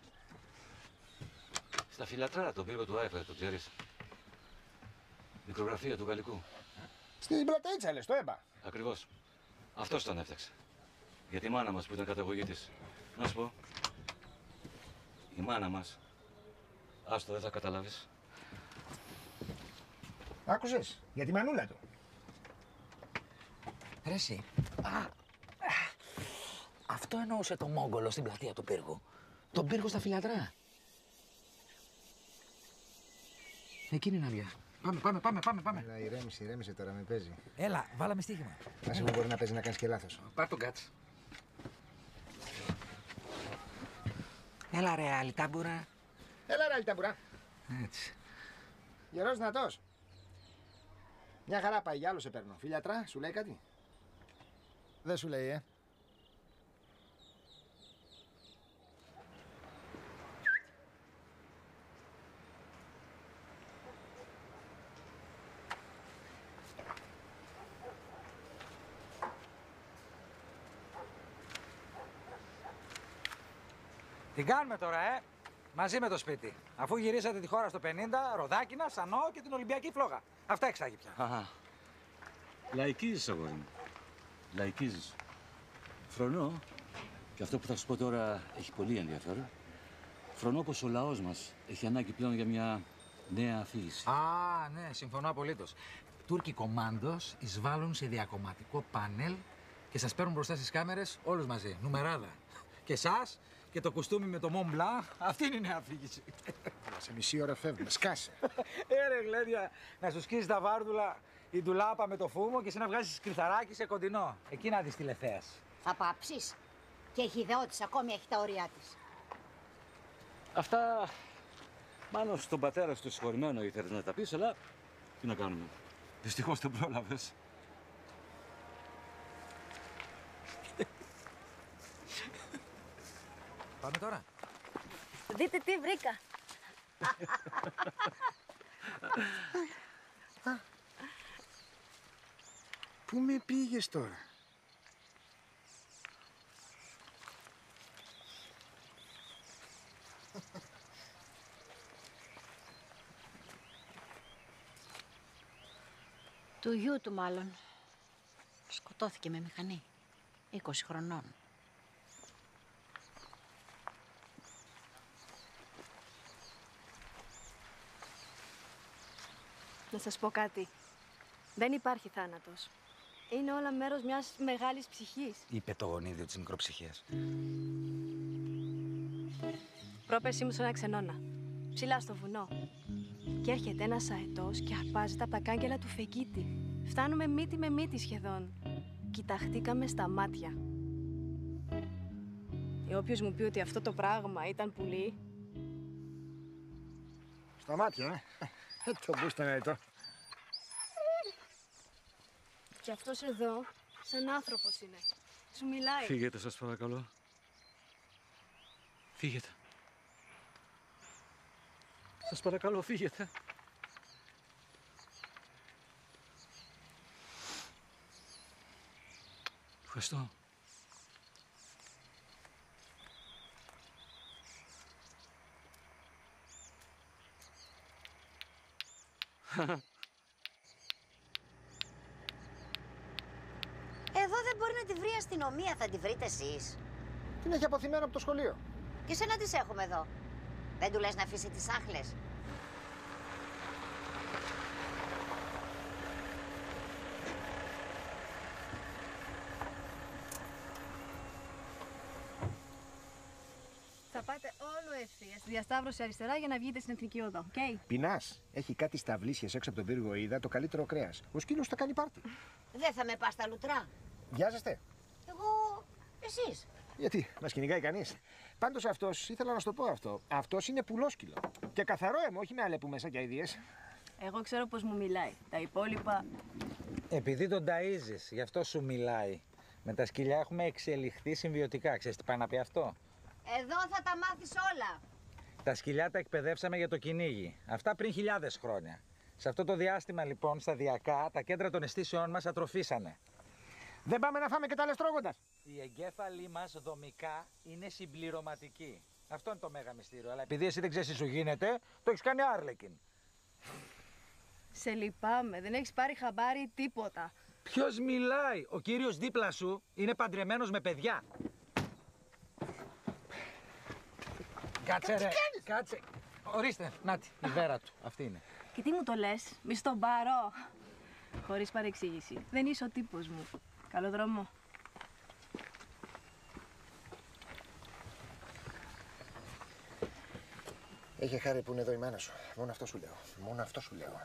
Στα Φιλατρά, τον πύργο του Άιφερ, το ξέρεις. Μικρογραφία του Γαλλικού.
Στην Πλατείτσα, λες, το ΕΜΠΑ.
Ακριβώς. Αυτός τον έφτιαξε. Για τη μάνα μας που ήταν καταγωγή της. Να σου πω. Η μάνα μας. Άστο, δεν θα καταλάβεις.
Άκουσες, για τη μανούλα του.
Ρε εσύ. Αυτό εννοούσε το Μόγκολο στην πλατεία του πύργου. Τον πύργο στα Φιλατρά. Εκείνη είναι άδεια. Πάμε.
Έλα, ηρέμησε τώρα, με παίζει.
Έλα, βάλαμε στοίχημα.
Άσε μου, μπορεί να παίζει να κάνεις και λάθος.
Πάρ' τον κάτς. Έλα ρε, αλιτάμπουρα.
Έλα ρε, αλιτάμπουρα.
Έτσι.
Γερός δυνατός. Μια χαρά πάει, για άλλο σε παίρνω. Φιλιατρά, σου λέει κάτι? Δεν σου λέει,
Τι κάνουμε τώρα, Μαζί με το σπίτι. Αφού γυρίσατε τη χώρα στο 50, Ροδάκινα, Σανό και την Ολυμπιακή φλόγα. Αυτά εξάγει πια.
Λαϊκίζεις, αγόρι μου. Λαϊκίζεις. Φρονώ, και αυτό που θα σου πω τώρα έχει πολύ ενδιαφέρον, φρονώ πως ο λαός μας έχει ανάγκη πλέον για μια νέα αφήγηση.
Ναι, συμφωνώ απολύτως. Τούρκοι κομμάντος εισβάλλουν σε διακομματικό πάνελ και σας παίρνουν μπροστά στις κάμερες όλους μαζί. Νουμεράδα. Και εσάς και το κουστούμι με το Mont Blanc, αυτή είναι η νέα αφήγηση.
Σε μισή ώρα φεύγουμε, σκάσε.
Ρε γλέντια, να σου σκίσει τα βάρδουλα η ντουλάπα με το φούμο και εσύ να βγάζεις κρυθαράκι σε κοντινό. Εκεί να δεις τηλεθέαση.
Θα πάψεις. Και έχει ιδεώτης, ακόμη έχει τα ωριά της.
Αυτά πάνω στον πατέρα σου το συγχωρημένο ήθελες να τα πεις, αλλά τι να κάνουμε. Δυστυχώς δεν πρόλαβες.
Πάμε τώρα.
Δείτε τι βρήκα.
Πού με πήγες τώρα?
Του γιού του μάλλον. Σκοτώθηκε με μηχανή. 20 χρονών.
Να σας πω κάτι. Δεν υπάρχει θάνατος. Είναι όλα μέρος μιας μεγάλης ψυχής.
Είπε το γονίδιο της μικροψυχίας.
Πρόπερσι ήμουν σε ένα ξενώνα. Ψηλά στο βουνό. Και έρχεται ένας αετός και αρπάζεται από τα κάγκελα του φεγγίτη. Φτάνουμε μύτη με μύτη σχεδόν. Κοιταχτήκαμε στα μάτια. Όποιος μου πει ότι αυτό το πράγμα ήταν πουλί...
Στα μάτια, το μπούσταν αετό.
Και αυτός εδώ, σαν άνθρωπος είναι. Σου μιλάει.
Φύγετε, σας παρακαλώ. Φύγετε. Σας παρακαλώ, φύγετε. Ευχαριστώ.
Εδώ δεν μπορεί να τη βρει η αστυνομία, θα τη βρείτε εσείς.
Την έχει αποθυμένο από το σχολείο.
Και σε να τις έχουμε εδώ. Δεν του λες να αφήσει τις άχλες.
Θα πάτε όλο ευθεία στη διασταύρωση αριστερά για να βγείτε στην Εθνική Οδό, okay?
Πεινάς. Έχει κάτι σταυλίσιες έξω από τον πύργο Είδα, το καλύτερο κρέας. Ο σκύλος θα κάνει πάρτι.
Δεν θα με πας στα λουτρά.
Βιάζεστε?
Εγώ... εσείς.
Γιατί, μας κυνηγάει κανείς? Πάντως αυτός, ήθελα να σου το πω αυτό. Αυτός είναι πουλόσκυλο. Και καθαρό αίμα, όχι με αλέπου μέσα και αηδίες.
Εγώ ξέρω πως μου μιλάει. Τα υπόλοιπα...
Επειδή τον ταΐζεις, γι' αυτό σου μιλάει. Με τα σκυλιά έχουμε εξελιχθεί συμβιωτικά. Ξέρεις τι πάει να πει αυτό?
Εδώ θα τα μάθεις όλα.
Τα σκυλιά τα εκπαιδεύσαμε για το κυνήγι. Αυτά πριν χιλιάδες χρόνια. Σε αυτό το διάστημα λοιπόν, σταδιακά, τα κέντρα των αισθήσεών μας ατροφήσανε.
Δεν πάμε να φάμε και τα λεστρόγοντας.
Οι εγκέφαλοι μας δομικά είναι συμπληρωματικοί. Αυτό είναι το μέγα μυστήριο. Αλλά επειδή εσύ δεν ξέρεις τι σου γίνεται, το έχεις κάνει άρλεκιν.
Σε λυπάμαι, δεν έχεις πάρει χαμπάρι τίποτα.
Ποιος μιλάει? Ο κύριος δίπλα σου είναι παντρεμένος με παιδιά. Κάτσε ρε, κάτσε. Ορίστε, νάτι, η βέρα του. Αυτή είναι.
Και τι μου το λες, μη στον πάρω. Χωρίς παρεξήγηση. Δεν είσαι ο τύπος μου. Καλό δρόμο.
Είχε χάρη που είναι εδώ η μάνα σου. Μόνο αυτό σου λέω. Μόνο αυτό σου λέω.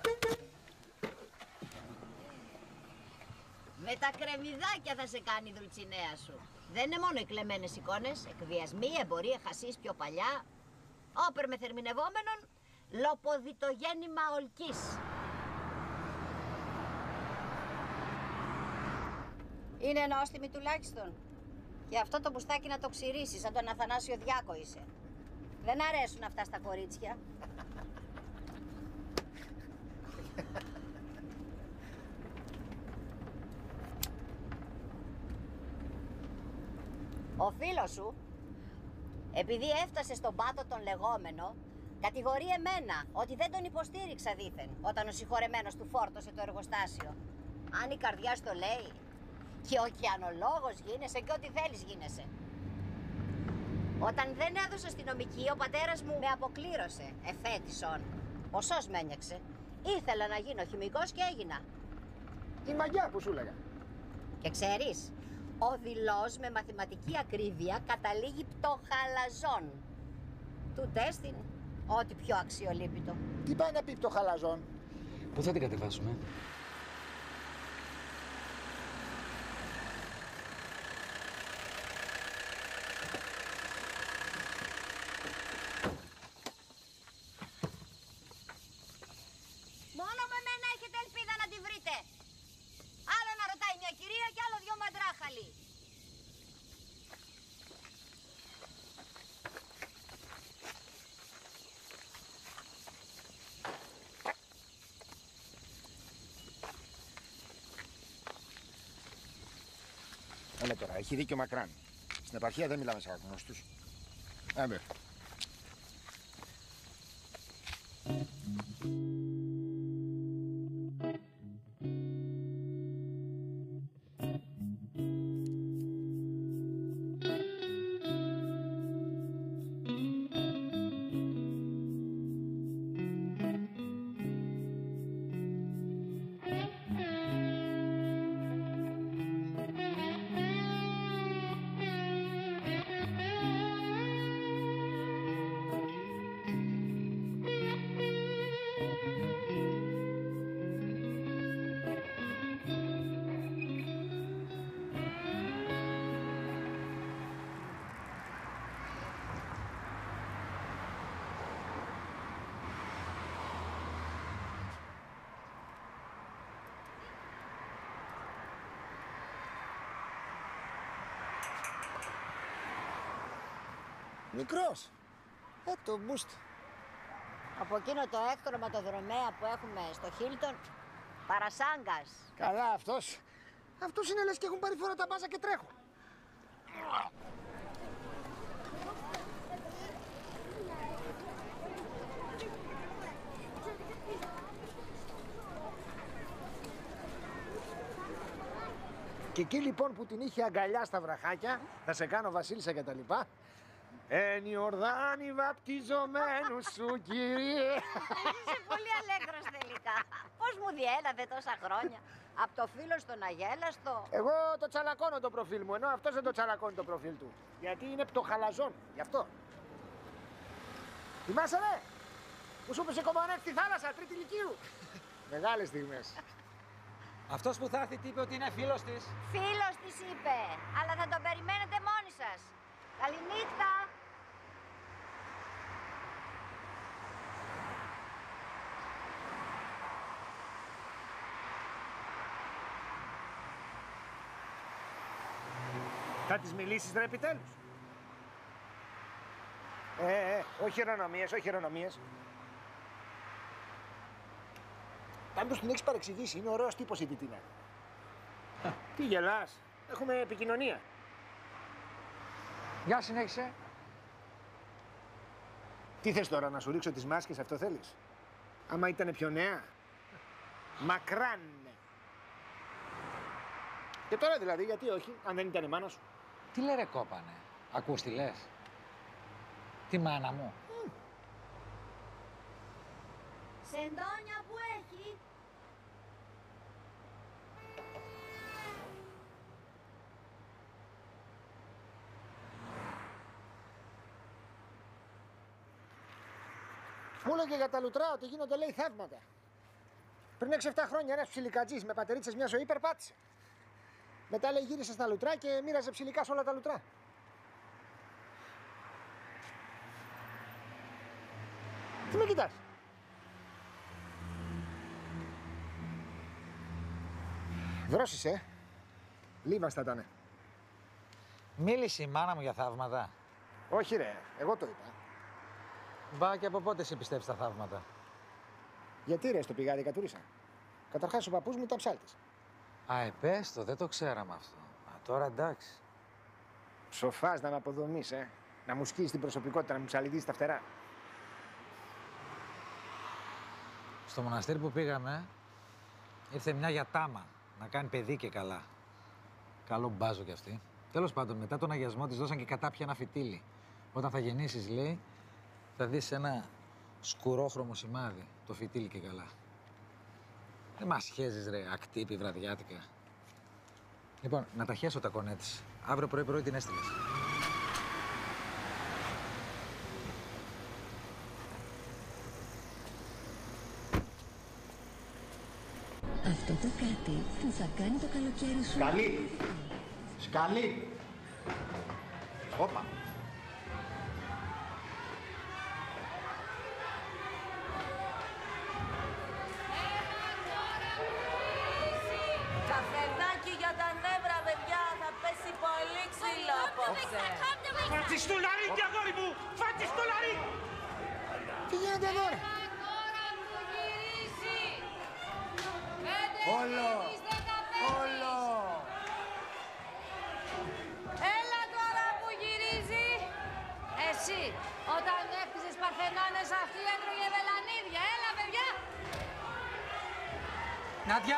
Με τα κρεμμυδάκια θα σε κάνει η δουλτσινέα σου. Δεν είναι μόνο οι κλεμμένες εικόνες, εκβιασμοί, εμπορία, χασίς πιο παλιά. Όπερ με θερμινευόμενον, λοποδιτογέννημα ολκής. Είναι νόστιμη τουλάχιστον. Και αυτό το μπουστάκι να το ξυρίσεις, σαν τον Αθανάσιο Διάκο είσαι. Δεν αρέσουν αυτά στα κορίτσια. Ο φίλος σου, επειδή έφτασε στον πάτο τον λεγόμενο, κατηγορεί εμένα ότι δεν τον υποστήριξα δήθεν όταν ο συγχωρεμένος του φόρτωσε το εργοστάσιο. Αν η καρδιά σου το λέει, και ωκεανολόγος γίνεσαι και ό,τι θέλεις γίνεσαι. Όταν δεν έδωσα αστυνομική, ο πατέρας μου με αποκλήρωσε, εφέτησον. Ποσός μ' ένιωξε. Ήθελα να γίνω χημικός και έγινα.
Η μαγιά που σου έλεγα.
Και ξέρεις, ο δειλός με μαθηματική ακρίβεια καταλήγει πτωχαλαζόν. Του τέστην, ό,τι πιο αξιολύπητο.
Τι πάει να πει πτωχαλαζόν?
Πού θα την κατεβάσουμε?
Μόνο με μένα έχετε ελπίδα να τη βρείτε. Άλλο να ρωτάει μια κυρία και άλλο δυο μαντράχαλοι.
είναι τώρα, έχει δίκιο Μακράν. Στην επαρχία δεν μιλάμε σαν γνωστούς. Άντε. Μικρός. Το μπούστ.
Από εκείνο το έκτρωματοδρομέα που έχουμε στο Χίλτον, παρασάγκας.
Καλά αυτός. Αυτός είναι λες και έχουν πάρει φορά τα μπάζα και τρέχουν. Και εκεί λοιπόν που την είχε αγκαλιά στα βραχάκια, θα σε κάνω βασίλισσα και τα λοιπά. Εν Ιορδάνη βαπτιζομένου σου, κύριε.
Είσαι πολύ αλέγρος τελικά. Πώς μου διέλαβε τόσα χρόνια. Από το φίλο στον αγέλαστο.
Εγώ το τσαλακώνω το προφίλ μου, ενώ αυτός δεν το τσαλακώνει το προφίλ του. Γιατί είναι πτωχαλαζόν, γι' αυτό. Θυμάσαι ρε, που σου είπε σε κομμανέτ στη θάλασσα, τρίτη ηλικίου. Μεγάλες στιγμές.
Αυτός που θα έρθει τι είπε ότι είναι φίλος της.
Φίλος της είπε, αλλά θα τον περιμένετε μόνοι σας. Καληνύχτα.
Θα της μιλήσεις ρε επιτέλους. Όχι χειρονομίες, όχι χειρονομίες. Πάντως την έχεις παρεξηγήσει, είναι ωραίος τύπος η Τιτίνα. Τι γελάς, έχουμε επικοινωνία.
Γεια, συνέχισε.
Τι θες τώρα, να σου ρίξω τις μάσκες, αυτό θέλεις? Άμα ήταν πιο νέα. Μακράν. Και τώρα δηλαδή, γιατί όχι, αν δεν ήταν η μάνα σου.
Τι λέει ρε κόπανε, ακούς τι λες? Τη μάνα μου.
Σεντόνια που έχει.
Μου έλεγε για τα λουτρά ότι γίνονται λέει θαύματα. Πριν 6-7 χρόνια ένας ψιλικατζής με πατερίτσες μια ζωή περπάτησε. Μετά λέει γύρισε στα λουτρά και μοίραζε ψιλικά σε όλα τα λουτρά. Τι με κοιτάς? Δρόσησε. Λίβας θα ήτανε.
Μίλησε η μάνα μου για θαύματα.
Όχι ρε, εγώ το είπα.
Μπα και από πότε σε πιστεύεις τα θαύματα?
Γιατί ρε, στο πηγάδι κατούρισα. Καταρχάς ο παππούς μου ήταν ψάλτης.
Πες το, δεν το ξέραμε αυτό. Τώρα εντάξει.
Σοφάς να με αποδομείς, να μου σκίσεις την προσωπικότητα, να μου ψαλιδίσεις τα φτερά.
Στο μοναστήρι που πήγαμε, ήρθε μια γιατάμα να κάνει παιδί και καλά. Καλό μπάζο κι αυτή. Τέλος πάντων, μετά τον αγιασμό της δώσαν και κατάπια ένα φυτίλι. Όταν θα γεννήσεις, λέει, θα δεις ένα σκουρόχρωμο σημάδι, το φυτίλι και καλά. Δεν μας χέζεις ρε, ακτύπη βραδιάτικα. Λοιπόν, να τα χέσω τα κονέτης. Αύριο πρωί την έστειλες.
Αυτό το κάτι που θα κάνει το καλοκαίρι σου...
Σκαλί! Σκαλί! Όπα!
Καφεδάκι για τα νεύρα, παιδιά. Θα πέσει πολύ ξύλο απόψε.
Φάτσι στο λαρίκι, αγόρι μου! Φάτσι στο λαρίκι!
Τι γίνεται εδώ, ρε? Όλο! Όλο!
Καθενώνες αυτή έτρωγε βελανίδια. Έλα, παιδιά.
Νάντια!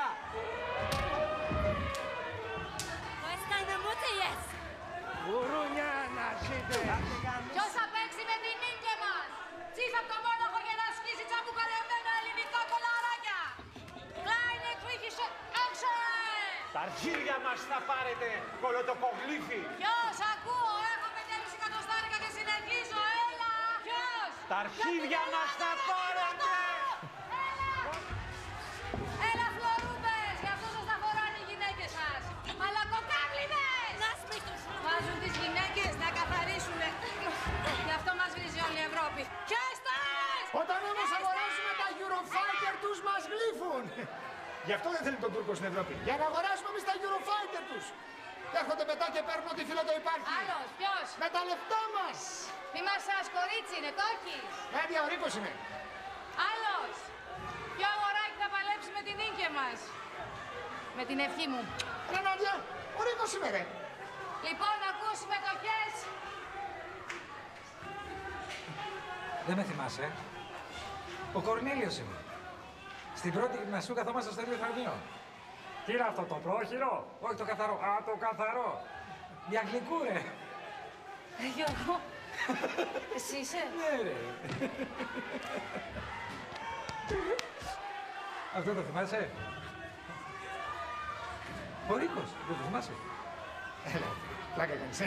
Γουρούνια να ζείτε!
Ποιος θα παίξει με την νίκη μας. Ψήφα από το μόναχο για να σκίσει τσαμπουκαλαιωμένα ελληνικά κολαράκια. Κλάινε, Κρίχισο, έξορε!
Τα αρχίδια μας θα πάρετε, κολοτοκογλύφοι!
Ποιος, ακούω, έχω 5,5 εκατοστάρικα και συνεχίζω, έλα! Ποιος!
Τα αρχίδια μας θα πάρετε!
Έλα, φλωρούμπες, γι' αυτό σας τα φοράνε οι γυναίκες σας. Μαλακοκάβλιδες! Βάζουν τις γυναίκες να καθαρίσουνε. Γι' αυτό μας βρίζει όλη η Ευρώπη. Χέστες!
Όταν όμως αγοράσουμε τα Eurofighter τους μας γλύφουν! Γι' αυτό δεν θέλει τον Τούρκο στην Ευρώπη. Για να αγοράσουμε εμείς τα Eurofighter τους. Έρχονται μετά και παίρνουν ό,τι φίλο το υπάρχει.
Άλλος, ποιος?
Με τα λεφτά μας.
Μη μας σας κορίτσι είναι, το έχεις.
Νάντια, ο Ρίκος είμαι.
Άλλος. Ποιο αγοράκι θα παλέψει με την νίκη μας. Με την ευχή μου.
Ναι, Νάντια, ο Ρίκος είμαι, ρε.
Λοιπόν, ακούς συμμετοχές.
Δεν με θυμάσαι. Ο Κορνήλιος είμαι. Στην πρώτη γυμνασίου καθόμαστε στο ίδιο θερμείο.
Τι είναι αυτό, το πρόχειρο?
Όχι, το καθαρό. Α, το καθαρό. Για γλυκού, ρε.
Γιώργο, εσύ είσαι?
Ναι, ρε. Αυτό το θυμάσαι? Ο Ρίκος, δεν το θυμάσαι?
Έλα, πλάκα κάνεις,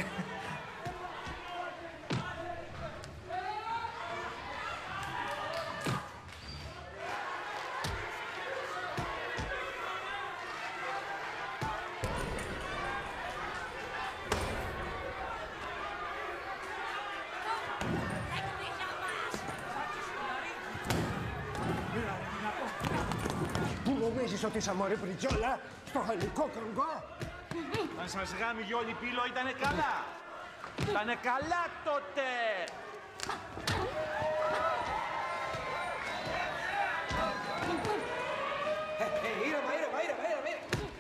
Πού νομίζεις ότι είσαι μωρή πριτζόλα, στο γαλλικό Κονγκό?
Αν σας γάμει Γιώργη Πύλο ήτανε καλά. Ήτανε καλά τότε.
Ήρεμα.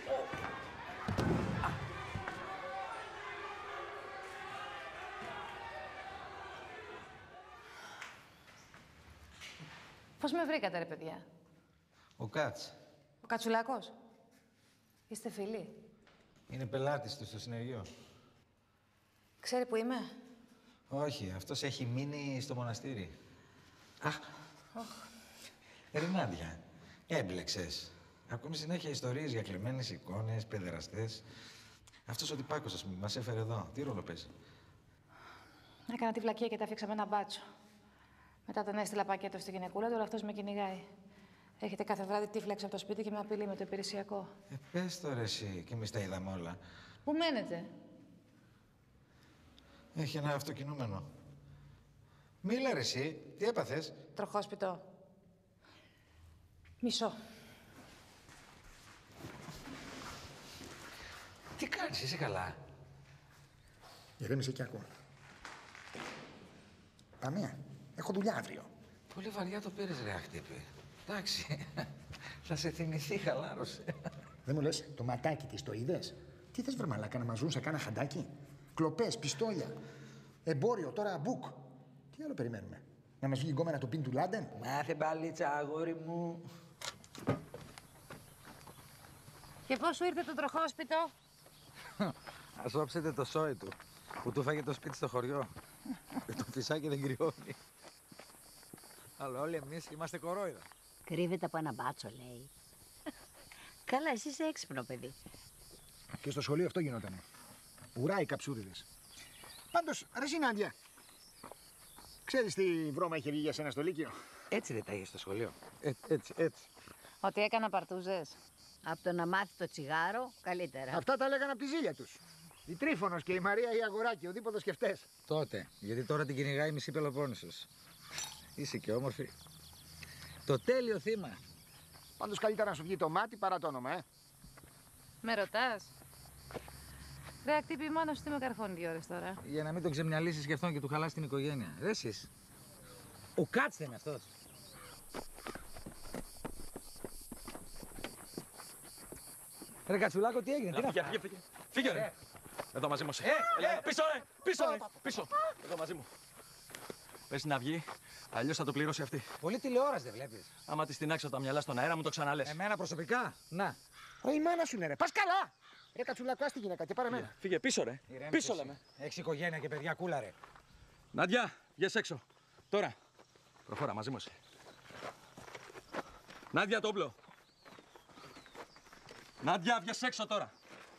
Πώς με βρήκατε, ρε παιδιά?
Ο Κάτς.
Ο Κατσουλάκος. Είστε φίλοι?
Είναι πελάτης του στο συνεργείο.
Ξέρει που είμαι?
Όχι, αυτός έχει μείνει στο μοναστήρι. Ρε Νάντια, έμπλεξες. Ακόμη συνέχεια ιστορίες για κλεμμένες εικόνες, παιδεραστές. Αυτός ο τυπάκος, ας πούμε, μας έφερε εδώ. Τι ρόλο παίζει?
Έκανα τη βλακεία και τα έφτιαξα με ένα μπάτσο. Μετά τον έστειλα πακέτο στη γυναικούλα, τώρα αυτός με κυνηγάει. Έχετε κάθε βράδυ τύφλεξ από το σπίτι και με απειλεί με το υπηρεσιακό.
Πες το ρε εσύ, και εμείς τα είδαμε όλα.
Πού μένετε?
Έχει ένα αυτοκινούμενο. Μίλα ρε εσύ, τι έπαθες?
Τροχόσπιτο. Μισό.
Τι κάνεις, είσαι καλά?
Ηρέμησε κι ακούω. Πάμε, έχω δουλειά αύριο.
Πολύ βαριά το πήρες ρε αχτύπη. Εντάξει, θα σε θυμηθεί, χαλάρωσε.
Δεν μου λες, το ματάκι της το είδες? Τι θες βρε μαλάκα, να μας ζουν σε κάνα χαντάκι? Κλοπές, πιστόλια, εμπόριο, τώρα μπουκ. Τι άλλο περιμένουμε? Να μας βγει η γκόμενα το πιν του Λάντεν?
Μάθε μπαλίτσα, αγόρι μου.
Και πώς σου ήρθε το τροχόσπιτο?
Ας όψετε το σόι του, που του φάγε το σπίτι στο χωριό. Το φυσάκι δεν κρυώνει. Αλλά όλοι εμείς είμαστε κορόιδα.
Κρύβεται από ένα μπάτσο, λέει. Καλά, εσύ είσαι έξυπνο παιδί.
Και στο σχολείο αυτό γινότανε. Ουρά οι καψούριδες. Πάντως, ρε Νάντια, ξέρεις τι βρώμα είχε βγει για σένα στο Λύκειο?
Έτσι δεν τα είχε στο σχολείο. Έτσι.
Ότι έκανα παρτούζες.
Από το να μάθει το τσιγάρο, καλύτερα.
Αυτά τα λέγανε από τη ζήλια τους. Η Τρίφωνος και η Μαρία η Αγοράκη, οδήποτε σκεφτές.
Τότε, γιατί τώρα την κυνηγάει η μισή Πελοπόννησος. Είσαι και όμορφη. Το τέλειο θύμα.
Πάντως καλύτερα να σου βγει το μάτι παρά το όνομα,
Με ρωτάς? Ρε ακτύπη, μόνο σου τι με καρφώνει 2 ώρες τώρα.
Για να μην τον ξεμυαλίσεις και αυτόν και του χαλάσει την οικογένεια. Ρε εσείς. Ο Κάτς είναι αυτός. Ρε Κατσουλάκο, τι έγινε?
Φύγε ρε. Εδώ μαζί μου. Πίσω ρε. Πίσω. Εδώ μαζί μου. Πες να βγει Αλλιώς θα το πληρώσει αυτή.
Πολύ τηλεόραση δεν βλέπεις.
Άμα τη τεινάξω τα μυαλά στον αέρα μου το ξαναλές.
Εμένα προσωπικά. Να.
Η μάνα σου είναι ρε. Πας καλά. Ρε κατσουλάκο, άστη γυναίκα και πάρε μένα.
Φύγε πίσω ρε. Πίσω λέμε.
Έχεις οικογένεια και παιδιά κούλα ρε.
Νάντια, βγες έξω. Τώρα. Προχώρα μαζί μου εσύ. Νάντια, το όπλο. Νάντια, βγες έξω τώρα.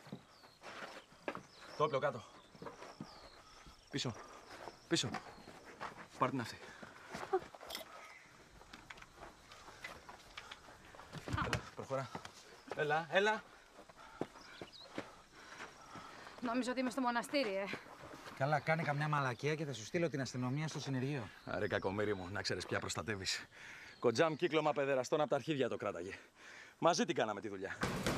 Το όπλο κάτω. Πίσω. Πίσω. Πάρ' την αυτή. Έλα, προχώρα. Έλα, έλα.
Νόμιζα ότι είμαι στο μοναστήρι,
Καλά, κάνει καμιά μαλακία και θα σου στείλω την αστυνομία στο συνεργείο.
Αρέ κακομοίρη μου, να ξέρεις ποια προστατεύεις. Κοντζάμ κύκλωμα παιδεραστών από τα αρχίδια το κράταγε. Μαζί τι κάναμε τη δουλειά.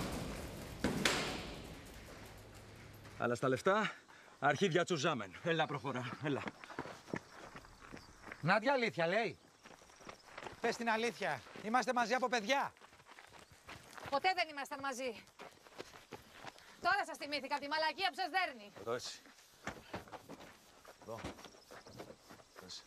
Αλλά στα λεφτά, αρχίδια τσουζάμεν. Έλα, προχώρα, έλα.
Νάντια, αλήθεια λέει. Πες την αλήθεια. Είμαστε μαζί από παιδιά.
Ποτέ δεν ήμασταν μαζί. Τώρα σας θυμήθηκα τη μαλακία που σας δέρνει.
Εδώ έτσι. Εδώ. Έτσι.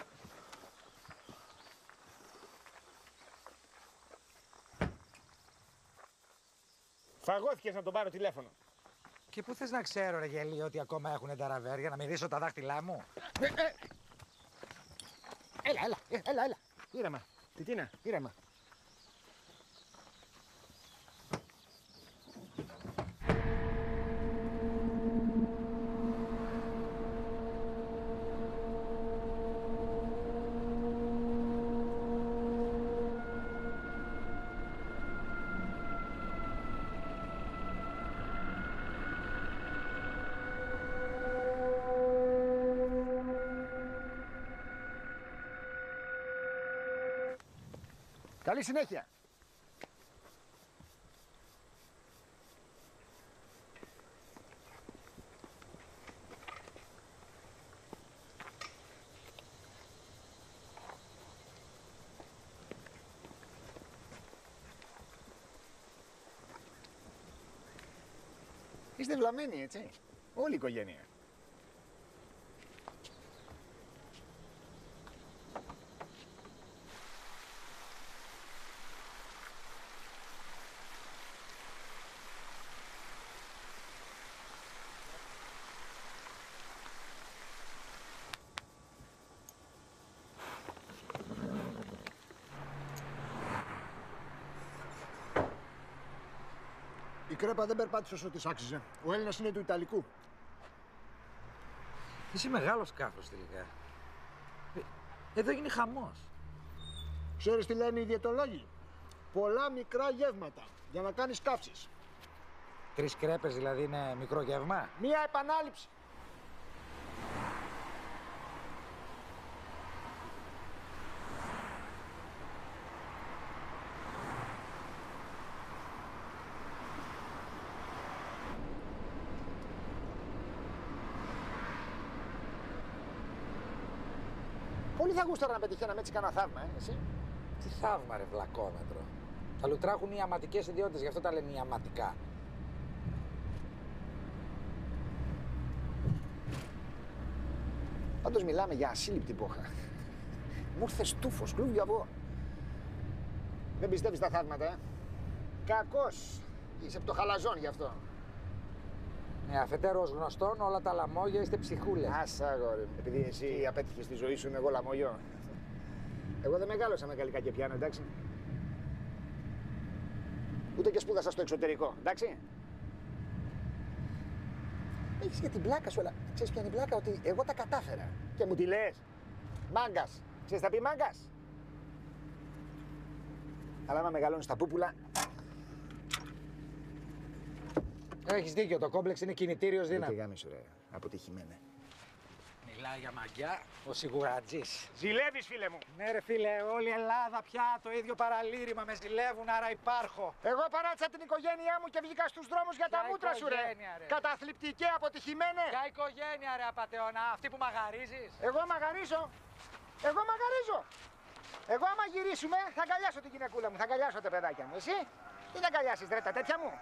Φαγώθηκες να τον πάρω τηλέφωνο.
Και πού θες να ξέρω, ρε γελί, ότι ακόμα έχουν τα ραβέρια, να μυρίσω τα δάχτυλά μου.
Έλα. Ήρεμα. Τιτίνα, ήρεμα. Καλή συνέχεια. Είστε βλαμμένοι, έτσι. Όλη η οικογένεια. Η κρέπα δεν περπάτησε όσο της άξιζε. Ο Έλληνας είναι του Ιταλικού.
Είσαι μεγάλος κάφρος τελικά. Εδώ γίνει χαμός.
Ξέρεις τι λένε οι διαιτολόγοι? Πολλά μικρά γεύματα για να κάνεις καύσεις.
3 κρέπες δηλαδή είναι μικρό γεύμα.
Μία επανάληψη. Πολύ θα γούσταρα να πετυχαίναμε έτσι κανένα θαύμα, εσύ.
Τι θαύμα ρε βλακόμετρο. Θα λουτράχουν οι αματικές ιδιότητες, γι' αυτό τα λένε οι αματικά.
Πάντως μιλάμε για ασύλληπτη εποχή. Μου ήρθε στούφος, κλούβι αυγό. Δεν πιστεύεις τα θαύματα, Κακός. Είσαι από το χαλαζόν γι' αυτό.
Αφετέρου ως γνωστόν, όλα τα λαμόγια είστε ψυχούλες.
Άσα, αγόρι μου. Επειδή εσύ απέτυχες τη ζωή σου, είμαι εγώ λαμόγιο. Εγώ δεν μεγάλωσα με γαλλικά και πιάνο, εντάξει. Ούτε και σπούδασα στο εξωτερικό, εντάξει. Έχεις και την πλάκα σου, αλλά ξέρεις ποια είναι η πλάκα? Ότι εγώ τα κατάφερα. Και μου τη λες. Μάγκας. Ξέρεις θα πει μάγκας? Αλλά άμα μεγαλώνεις τα πούπουλα...
Έχεις δίκιο, το κόμπλεξ είναι κινητήριος δύναμη.
Και γάμισου ρε, αποτυχημένα.
Μιλάει για μαγιά ο σιγουρατζής.
Ζηλεύεις, φίλε μου.
Ναι ρε φίλε, όλη η Ελλάδα πια το ίδιο παραλήρημα, με ζηλεύουν, άρα υπάρχω.
Εγώ παράτησα την οικογένειά μου και βγήκα στους δρόμους για τα μούτρα σου ρε. Καταθλιπτική, αποτυχημένε.
Ποια οικογένεια ρε απατεώνα, αυτή που μαγαρίζεις?
Εγώ μαγαρίζω. Εγώ μαγαρίζω. Εγώ άμα γυρίσουμε θα αγκαλιάσω την γυναικούλα μου, θα αγκαλιάσω τα παιδάκια μου. Εσύ τι θα αγκαλιάσεις ρε τα τέτοια μου?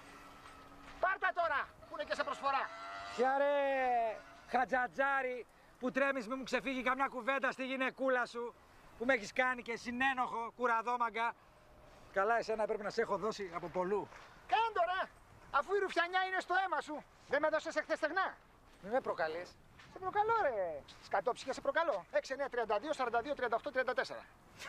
Πάρτα τώρα που είναι και σε προσφορά.
Ποια ρε χατζατζάρι, που τρέμεις μη μου ξεφύγει καμιά κουβέντα στη γυναικούλα σου που με έχεις κάνει και συνένοχο, κουραδόμαγκα. Καλά, εσένα πρέπει να σε έχω δώσει από πολλού.
Κάντο ρε, αφού η ρουφιανιά είναι στο αίμα σου. Δεν με έδωσες εχθές στεγνά.
Μη με προκαλείς.
Σε προκαλώ ρε, σκατόψυχα σε προκαλώ. 6, 9, 32, 42, 38, 34.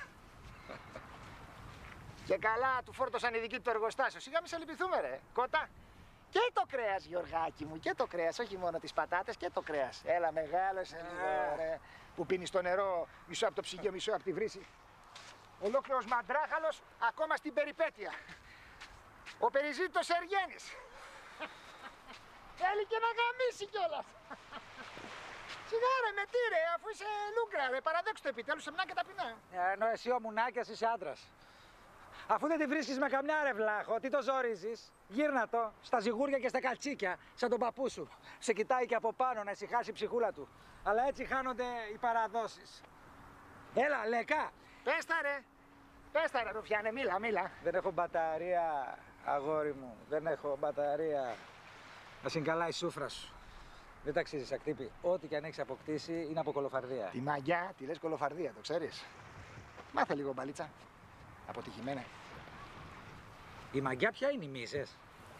Και καλά, του φόρτωσαν οι δικοί του το εργοστάσιο. Σιγά μη σε λυπηθούμε ρε, κότα. Και το κρέας, Γιωργάκη μου, και το κρέας, όχι μόνο τις πατάτες, και το κρέας. Έλα μεγάλωσε λίγο ρε, που πίνεις το νερό μισό από το ψυγείο, μισό από τη βρύση. Ολόκληρος μαντράχαλος ακόμα στην περιπέτεια. Ο περιζήτητος Εργένης. Θέλει και να γαμίσει κιόλας. Σιγά ρε, με τι ρε, αφού είσαι λούγκρα ρε, παραδέξου το επιτέλους, σεμνά και ταπεινά.
Ενώ εσύ ο Μουνάκιας είσαι άντρας. Αφού δεν τη βρίσκεις με καμιά ρε βλάχο, τι το ζορίζεις. Γύρνα το, στα ζυγούρια και στα καλτσίκια, σαν τον παππού σου. Σε κοιτάει και από πάνω να ησυχάσει η ψυχούλα του. Αλλά έτσι χάνονται οι παραδόσεις. Έλα, Λέκα.
Πες τα ρε ρουφιάνε, μίλα.
Δεν έχω μπαταρία, αγόρι μου. Δεν έχω μπαταρία. Να συγκαλάει η σούφρα σου. Δεν ταξίζεις ακτύπη. Ό,τι και αν έχεις αποκτήσει είναι από κολοφαρδία.
Τη μαγιά τη λες κολοφαρδία, το ξέρεις. Μάθε λίγο μπαλίτσα. Αποτυχημένα.
Η μαγιά ποια είναι, οι μίζες?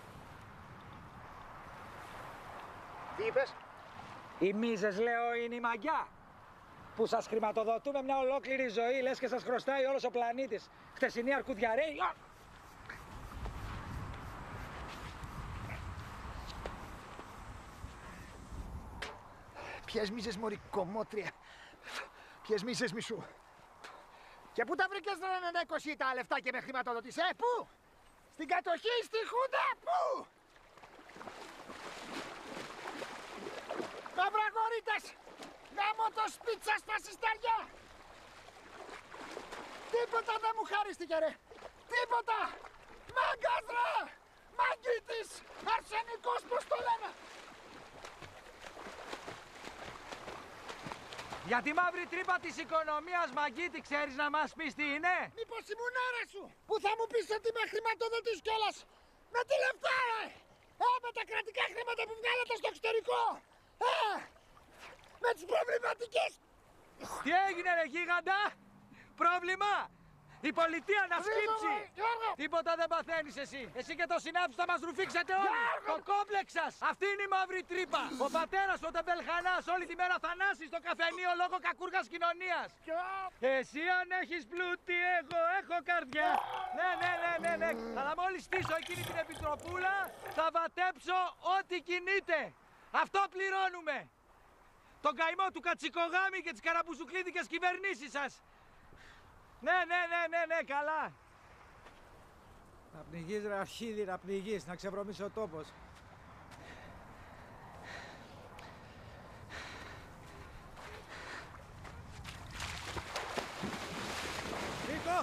Τι είπες?
Οι μίζες, λέω, είναι η μαγιά. Που σας χρηματοδοτούμε μια ολόκληρη ζωή, λες και σας χρωστάει όλος ο πλανήτης. Χτεσινή αρκουδιαρέη.
Ποιες μίζες μωρή κομμότρια. Ποιες μίζες μισού. Και πού τα βρήκες ρε Νεκοσί τα λεφτά και με χρηματοδοτήσε, πού? Στην κατοχή, στη Χούντα, πού? Μαυραγορίτες, γάμω το σπίτσα στα συσταριά. Τίποτα δεν μου χαρίστηκε ρε, τίποτα. Μάγκας ρε, μαγκίτης, αρσενικός πως το λένε.
Για τη μαύρη τρύπα της οικονομίας, Μαγκίτη, ξέρεις να μας πεις τι είναι?
Μήπως η μουνάρα σου, που θα μου πεις ότι με χρηματοδοτείς κιόλας. Με τι λεφτά ρε, με τα κρατικά χρήματα που βγάλατε στο εξωτερικό. Με τις προβληματικές.
Τι έγινε ρε γίγαντα, πρόβλημα? Η πολιτεία να σκύψει. Τίποτα δεν παθαίνεις εσύ. Εσύ και το συνάφι θα μας ρουφήξετε όλοι. Το κόμπλεξ σας. Αυτή είναι η μαύρη τρύπα. Ο πατέρας ο Τεμπελχανάς όλη τη μέρα θανάσει στο καφενείο λόγω κακούργας κοινωνίας. Εσύ αν έχεις πλούτη, εγώ έχω καρδιά. Ναι. Αλλά μόλις στήσω εκείνη την επιτροπούλα θα βατέψω ό,τι κινείται. Αυτό πληρώνουμε. Τον καημό του κατσικογάμι και τις καραμπουζουκλίδικες κυβερνήσεις σας. Ναι, καλά. Να πνιγείς ρε αρχίδι, να πνιγείς, να ξεβρωμίσει ο τόπος. Νίκο!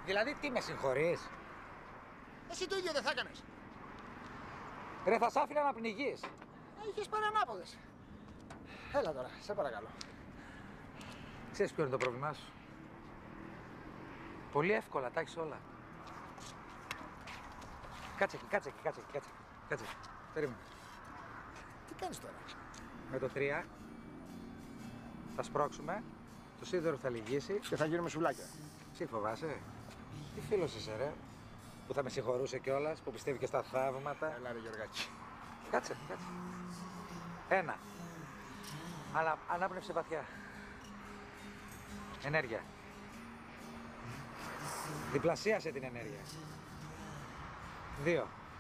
Δηλαδή, τι με συγχωρείς?
Εσύ το ίδιο δεν θα έκανες.
Ρε, θα σ' άφηνα να πνιγείς.
Είχες πάρει ανάποδες. Έλα τώρα, σε παρακαλώ.
Ξέρεις ποιο είναι το πρόβλημά σου? Πολύ εύκολα, τα έχεις όλα. Κάτσε εκεί. Περίμενε.
Τι κάνεις τώρα?
Με το 3 θα σπρώξουμε, το σίδερο θα λυγίσει
και θα γίνουμε σουλάκια.
Εσύ φοβάσαι? Τι φίλος είσαι, ρε, που θα με συγχωρούσε κιόλας, που πιστεύει και στα θαύματα.
Έλα ρε Γιωργάκη.
Κάτσε. 1. Ανάπνευσε βαθιά. Ενέργεια. Διπλασίασε την ενέργεια. 2.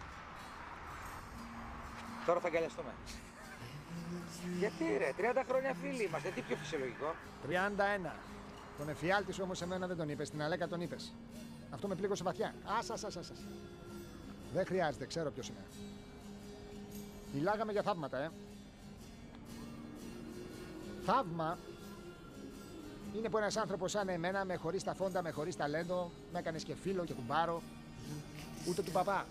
Τώρα θα αγκαλιαστούμε. Γιατί ρε, 30 χρόνια φίλοι είμαστε, τι πιο φυσιολογικό?
31. Τον εφιάλτη σου όμως εμένα δεν τον είπες, την Αλέκα τον είπες. Αυτό με πλήγωσε βαθιά. Άσα. Δεν χρειάζεται, ξέρω ποιος είναι. Μιλάγαμε για θαύματα, Θαύμα είναι που ένας άνθρωπος σαν εμένα, με χωρίς τα φόντα, με χωρίς ταλέντο, με έκανες και φίλο και κουμπάρο, ούτε του παπά.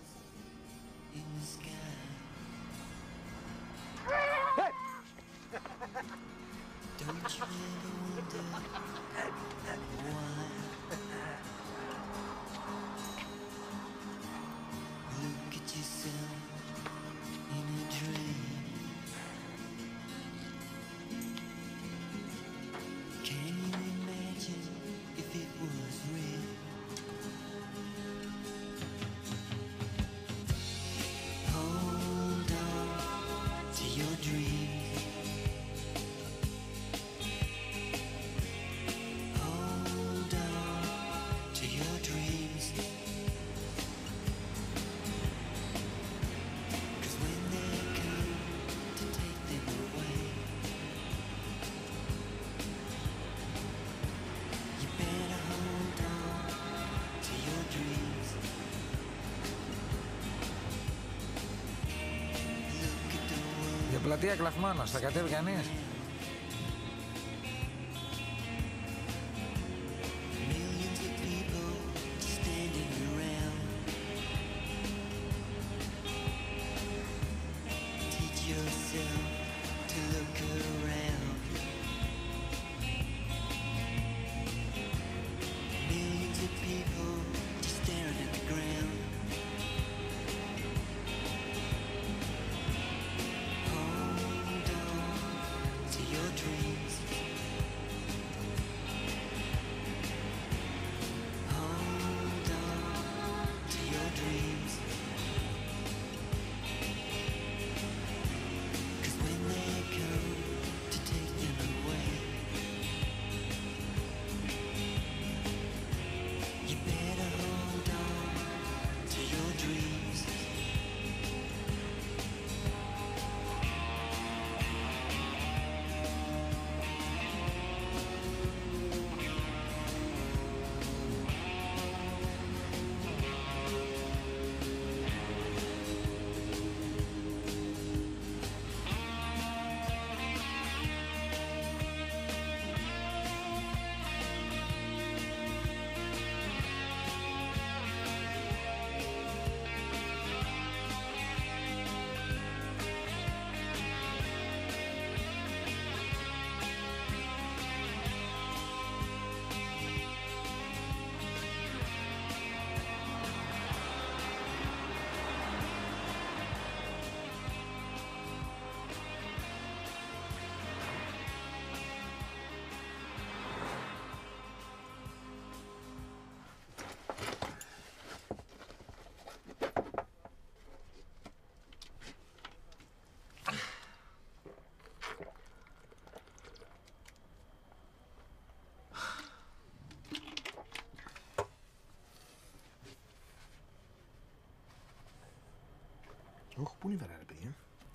Για πλατεία Κλαφμάνος, θα κατέβει κανείς?
Όχι, πού είναι η βαρά, ρε παιδιά?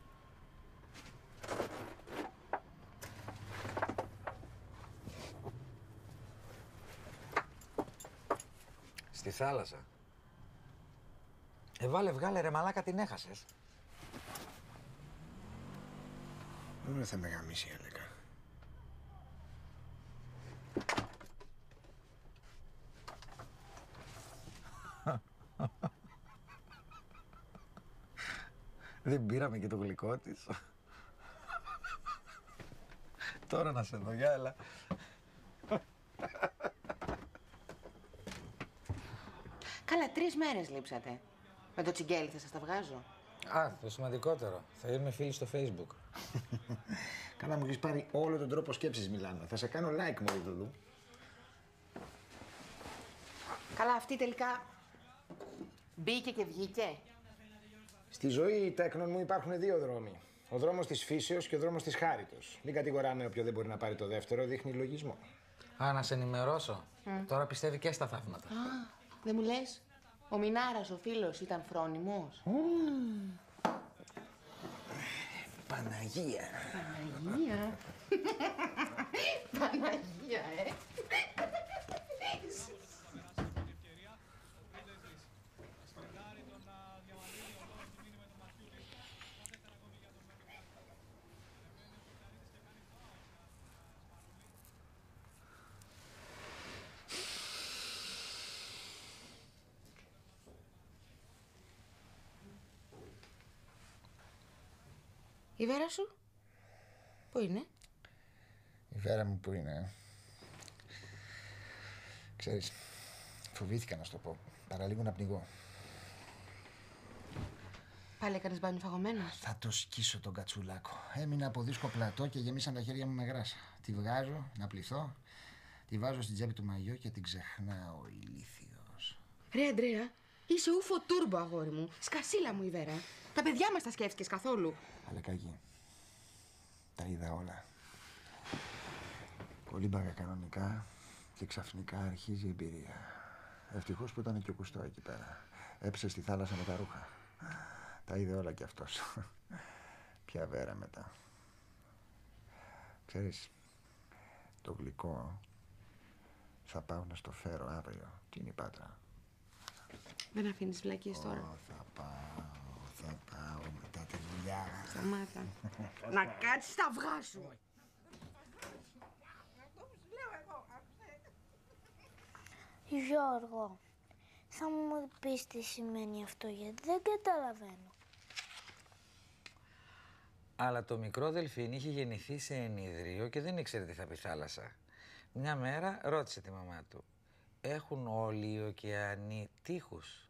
Στη θάλασσα. Βγάλε ρε μαλάκα, την έχασες.
Δεν θα με γαμίσει η Αλέκα. Δεν πήραμε και το γλυκό της. Τώρα να σε δω, για έλα.
Καλά, 3 μέρες λείψατε. Με το τσιγκέλι θα σας τα βγάζω.
Α, το σημαντικότερο. Θα γίνουμε φίλοι στο Facebook.
Καλά, μου έχεις πάρει όλο τον τρόπο σκέψης, Μιλάνο. Θα σε κάνω like, μόλι το δω.
Καλά, αυτή τελικά μπήκε και βγήκε.
Στη ζωή τέκνων μου υπάρχουν 2 δρόμοι. Ο δρόμος της φύσεως και ο δρόμος της χάριτος. Μην κατηγοράμε όποιο δεν μπορεί να πάρει το δεύτερο, δείχνει λογισμό.
Α, να σε ενημερώσω. Τώρα πιστεύει και στα θαύματα.
Α, δεν μου λες, ο Μινάρας, ο φίλος, ήταν φρόνιμος.
Παναγία.
Παναγία. Παναγία, Η Βέρα σου, πού είναι?
Η Βέρα μου πού είναι? Ξέρεις, φοβήθηκα να σου το πω. Παραλίγο να πνιγώ.
Πάλι έκανες μπάνιο φαγωμένος?
Θα το σκίσω τον κατσουλάκο. Έμεινα από δίσκο πλατό και γεμίσαν τα χέρια μου με γράσα. Τη βγάζω, να πληθώ, τη βάζω στην τσέπη του μαγιό και την ξεχνάω, ηλίθιος.
Ρε Αντρέα, είσαι ούφο τούρμπο, αγόρι μου. Σκασίλα μου η Βέρα. Τα παιδιά μας τα σκέφτηκες καθόλου?
Αλλά κακή. Τα είδα όλα. Κολύμπαγα κανονικά και ξαφνικά αρχίζει η εμπειρία. Ευτυχώς που ήταν και ο Κουστό εκεί πέρα. Έψε στη θάλασσα με τα ρούχα. Τα είδε όλα κι αυτός. Ποια Βέρα μετά. Ξέρεις, το γλυκό θα πάω να στο φέρω αύριο. Τι είναι η Πάτρα?
Δεν αφήνεις βλακίες τώρα?
Θα πάω μετά τη δουλειά.
Σταμάτα. Να κάτσεις τα αυγά σου.
Γιώργο, θα μου πεις τι σημαίνει αυτό, γιατί δεν καταλαβαίνω.
Αλλά το μικρό Δελφίνι είχε γεννηθεί σε ενίδριο και δεν ήξερε τι θα πει θάλασσα. Μια μέρα ρώτησε τη μαμά του. Έχουν όλοι οι ωκεανοί τείχους?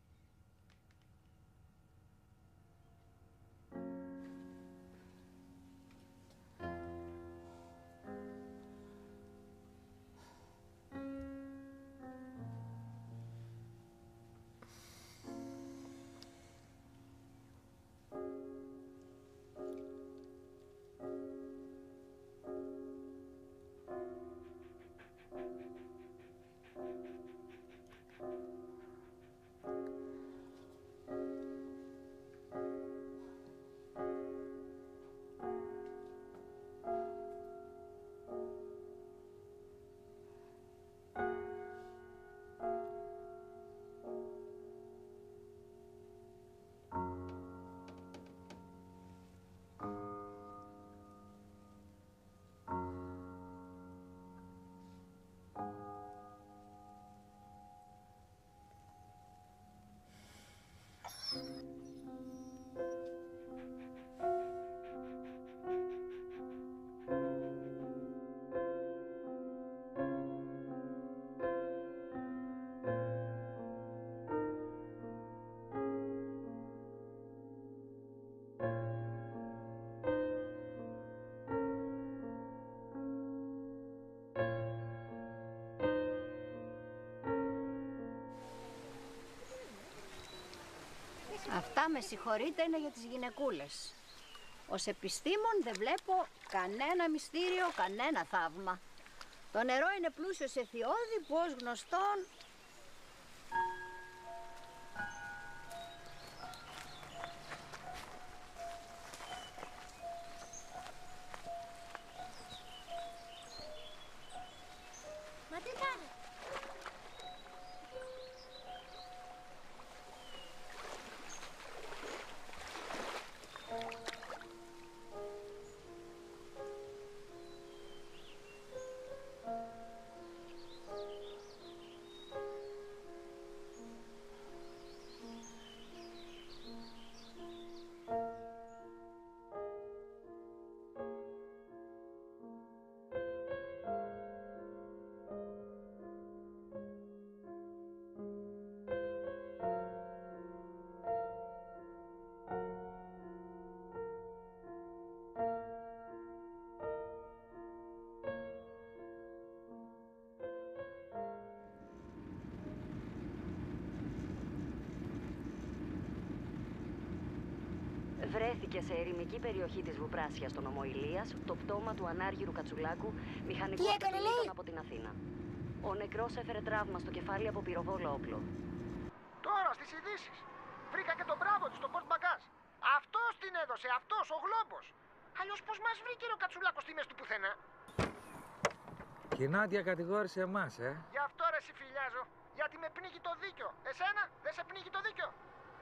Αυτά, με συγχωρείτε, είναι για τις γυναικούλες. Ως επιστήμον δεν βλέπω κανένα μυστήριο, κανένα θαύμα. Το νερό είναι πλούσιο σε θειώδη που ως γνωστόν...
Μα τι κάνει?
Βρέθηκε σε ερημική περιοχή της Βουπράσιας στο νομό Ηλίας το πτώμα του ανάργυρου Κατσουλάκου, μηχανικού αυτοκινήτων από την Αθήνα. Ο νεκρός έφερε τραύμα στο κεφάλι από πυροβόλο όπλο.
Τώρα στις ειδήσεις. Βρήκα και τον μπράβο του στον Πορτ Μπαγκάζ. Αυτός την έδωσε, αυτός, ο Γλόμπος. Αλλιώς πώς μας βρήκε ο Κατσουλάκος στη μέση του πουθενά.
Και η Νάντια κατηγόρησε εμάς,
Γι' αυτό ρε συμφιλιάζω. Γιατί με πνίγει το δίκιο. Εσένα δεν σε πνίγει το δίκιο.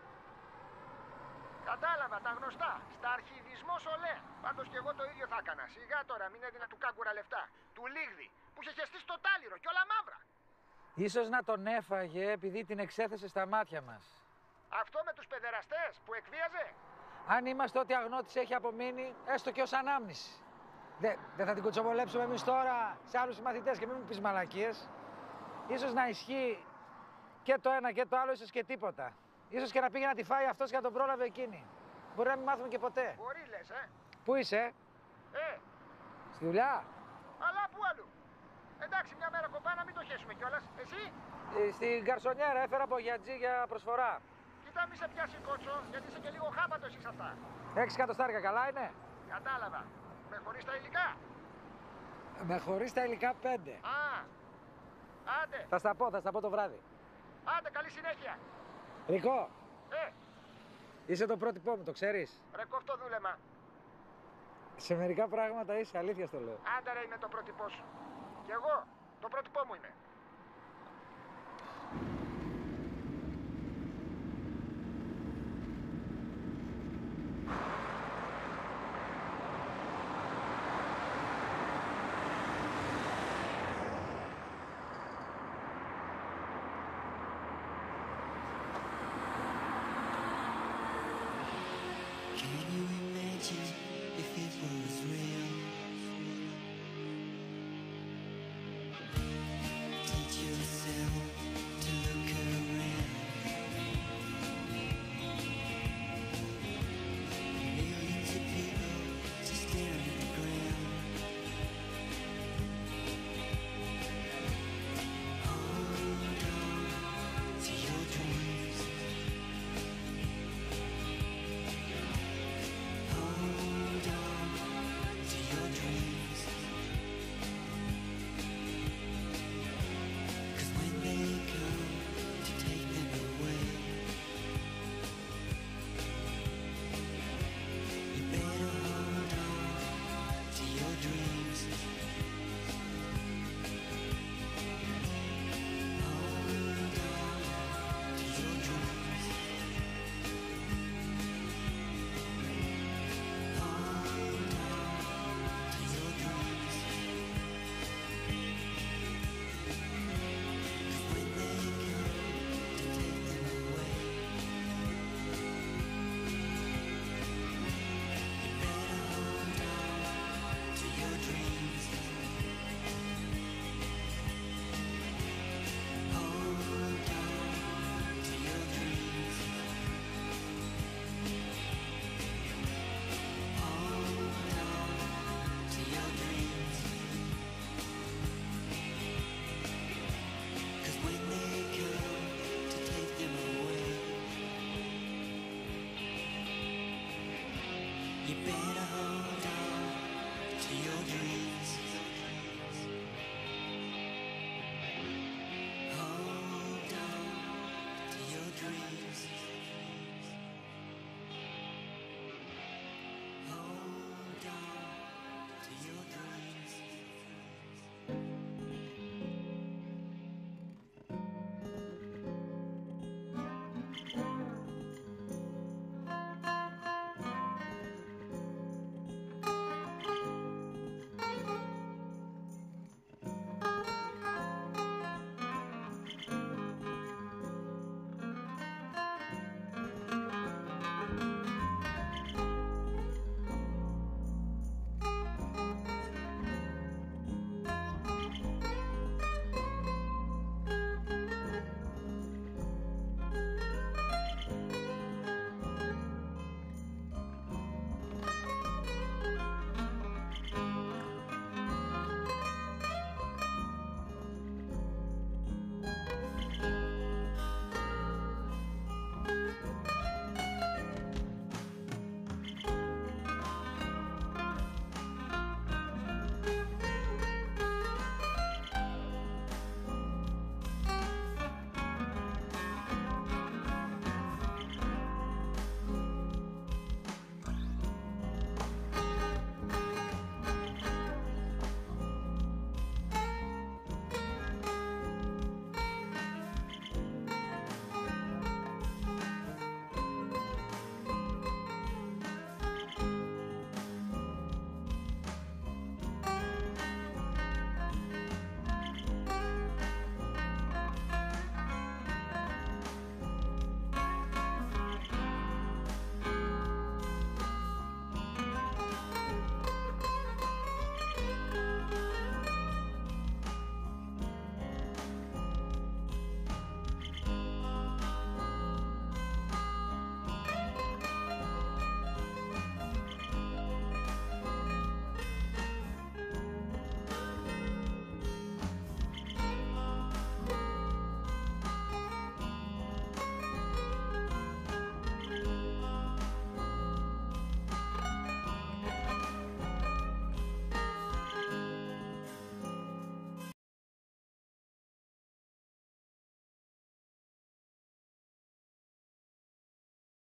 Κατάλαβα τα γνωστά. Στα αρχιδισμό σολέ. Πάντως και εγώ το ίδιο θα έκανα. Σιγά τώρα, μην έδινα του κάγκουρα λεφτά. Του Λίγδη που είχε χεστεί στο τάλιρο και όλα μαύρα.
Ίσως να τον έφαγε επειδή την εξέθεσε στα μάτια μας.
Αυτό με τους παιδεραστές που εκβίαζε.
Αν είμαστε ό,τι αγνώτης έχει απομείνει, έστω και ως ανάμνηση. Δεν θα την κουτσοβολέψουμε εμείς τώρα σε άλλους συμμαθητές και μην μου πεις μαλακίες. Ίσως να ισχύει και το ένα και το άλλο, ίσως και τίποτα. Ίσως και να πήγε να τη φάει αυτός και να τον πρόλαβε εκείνη. Μπορεί να μην μάθουμε και ποτέ.
Μπορεί λες,
Πού είσαι? Στη δουλειά?
Αλλά πού αλλού. Εντάξει, μια μέρα κοπά να μην το χέσουμε κιόλας. Εσύ?
Στην Καρσονιέρα έφερα από γιατζή για προσφορά.
Κοίτα μη σε πιάσει κότσο, γιατί είσαι και λίγο χάπατο εσύ σε αυτά.
6 εκατοστάρικα, καλά είναι?
Κατάλαβα. Με χωρίς τα υλικά.
Με χωρίς τα υλικά 5.
Άντε.
Θα στα πω το βράδυ.
Άντε, καλή συνέχεια.
Ρικό. Είσαι το πρότυπό μου, το ξέρεις?
Ρε κόφτο δούλεμα.
Σε μερικά πράγματα είσαι, αλήθεια στο λέω.
Άντε ρε, είμαι το πρότυπό σου. Κι εγώ, το πρότυπό μου είμαι.
You better hold on to your dreams. Hold on to your dreams.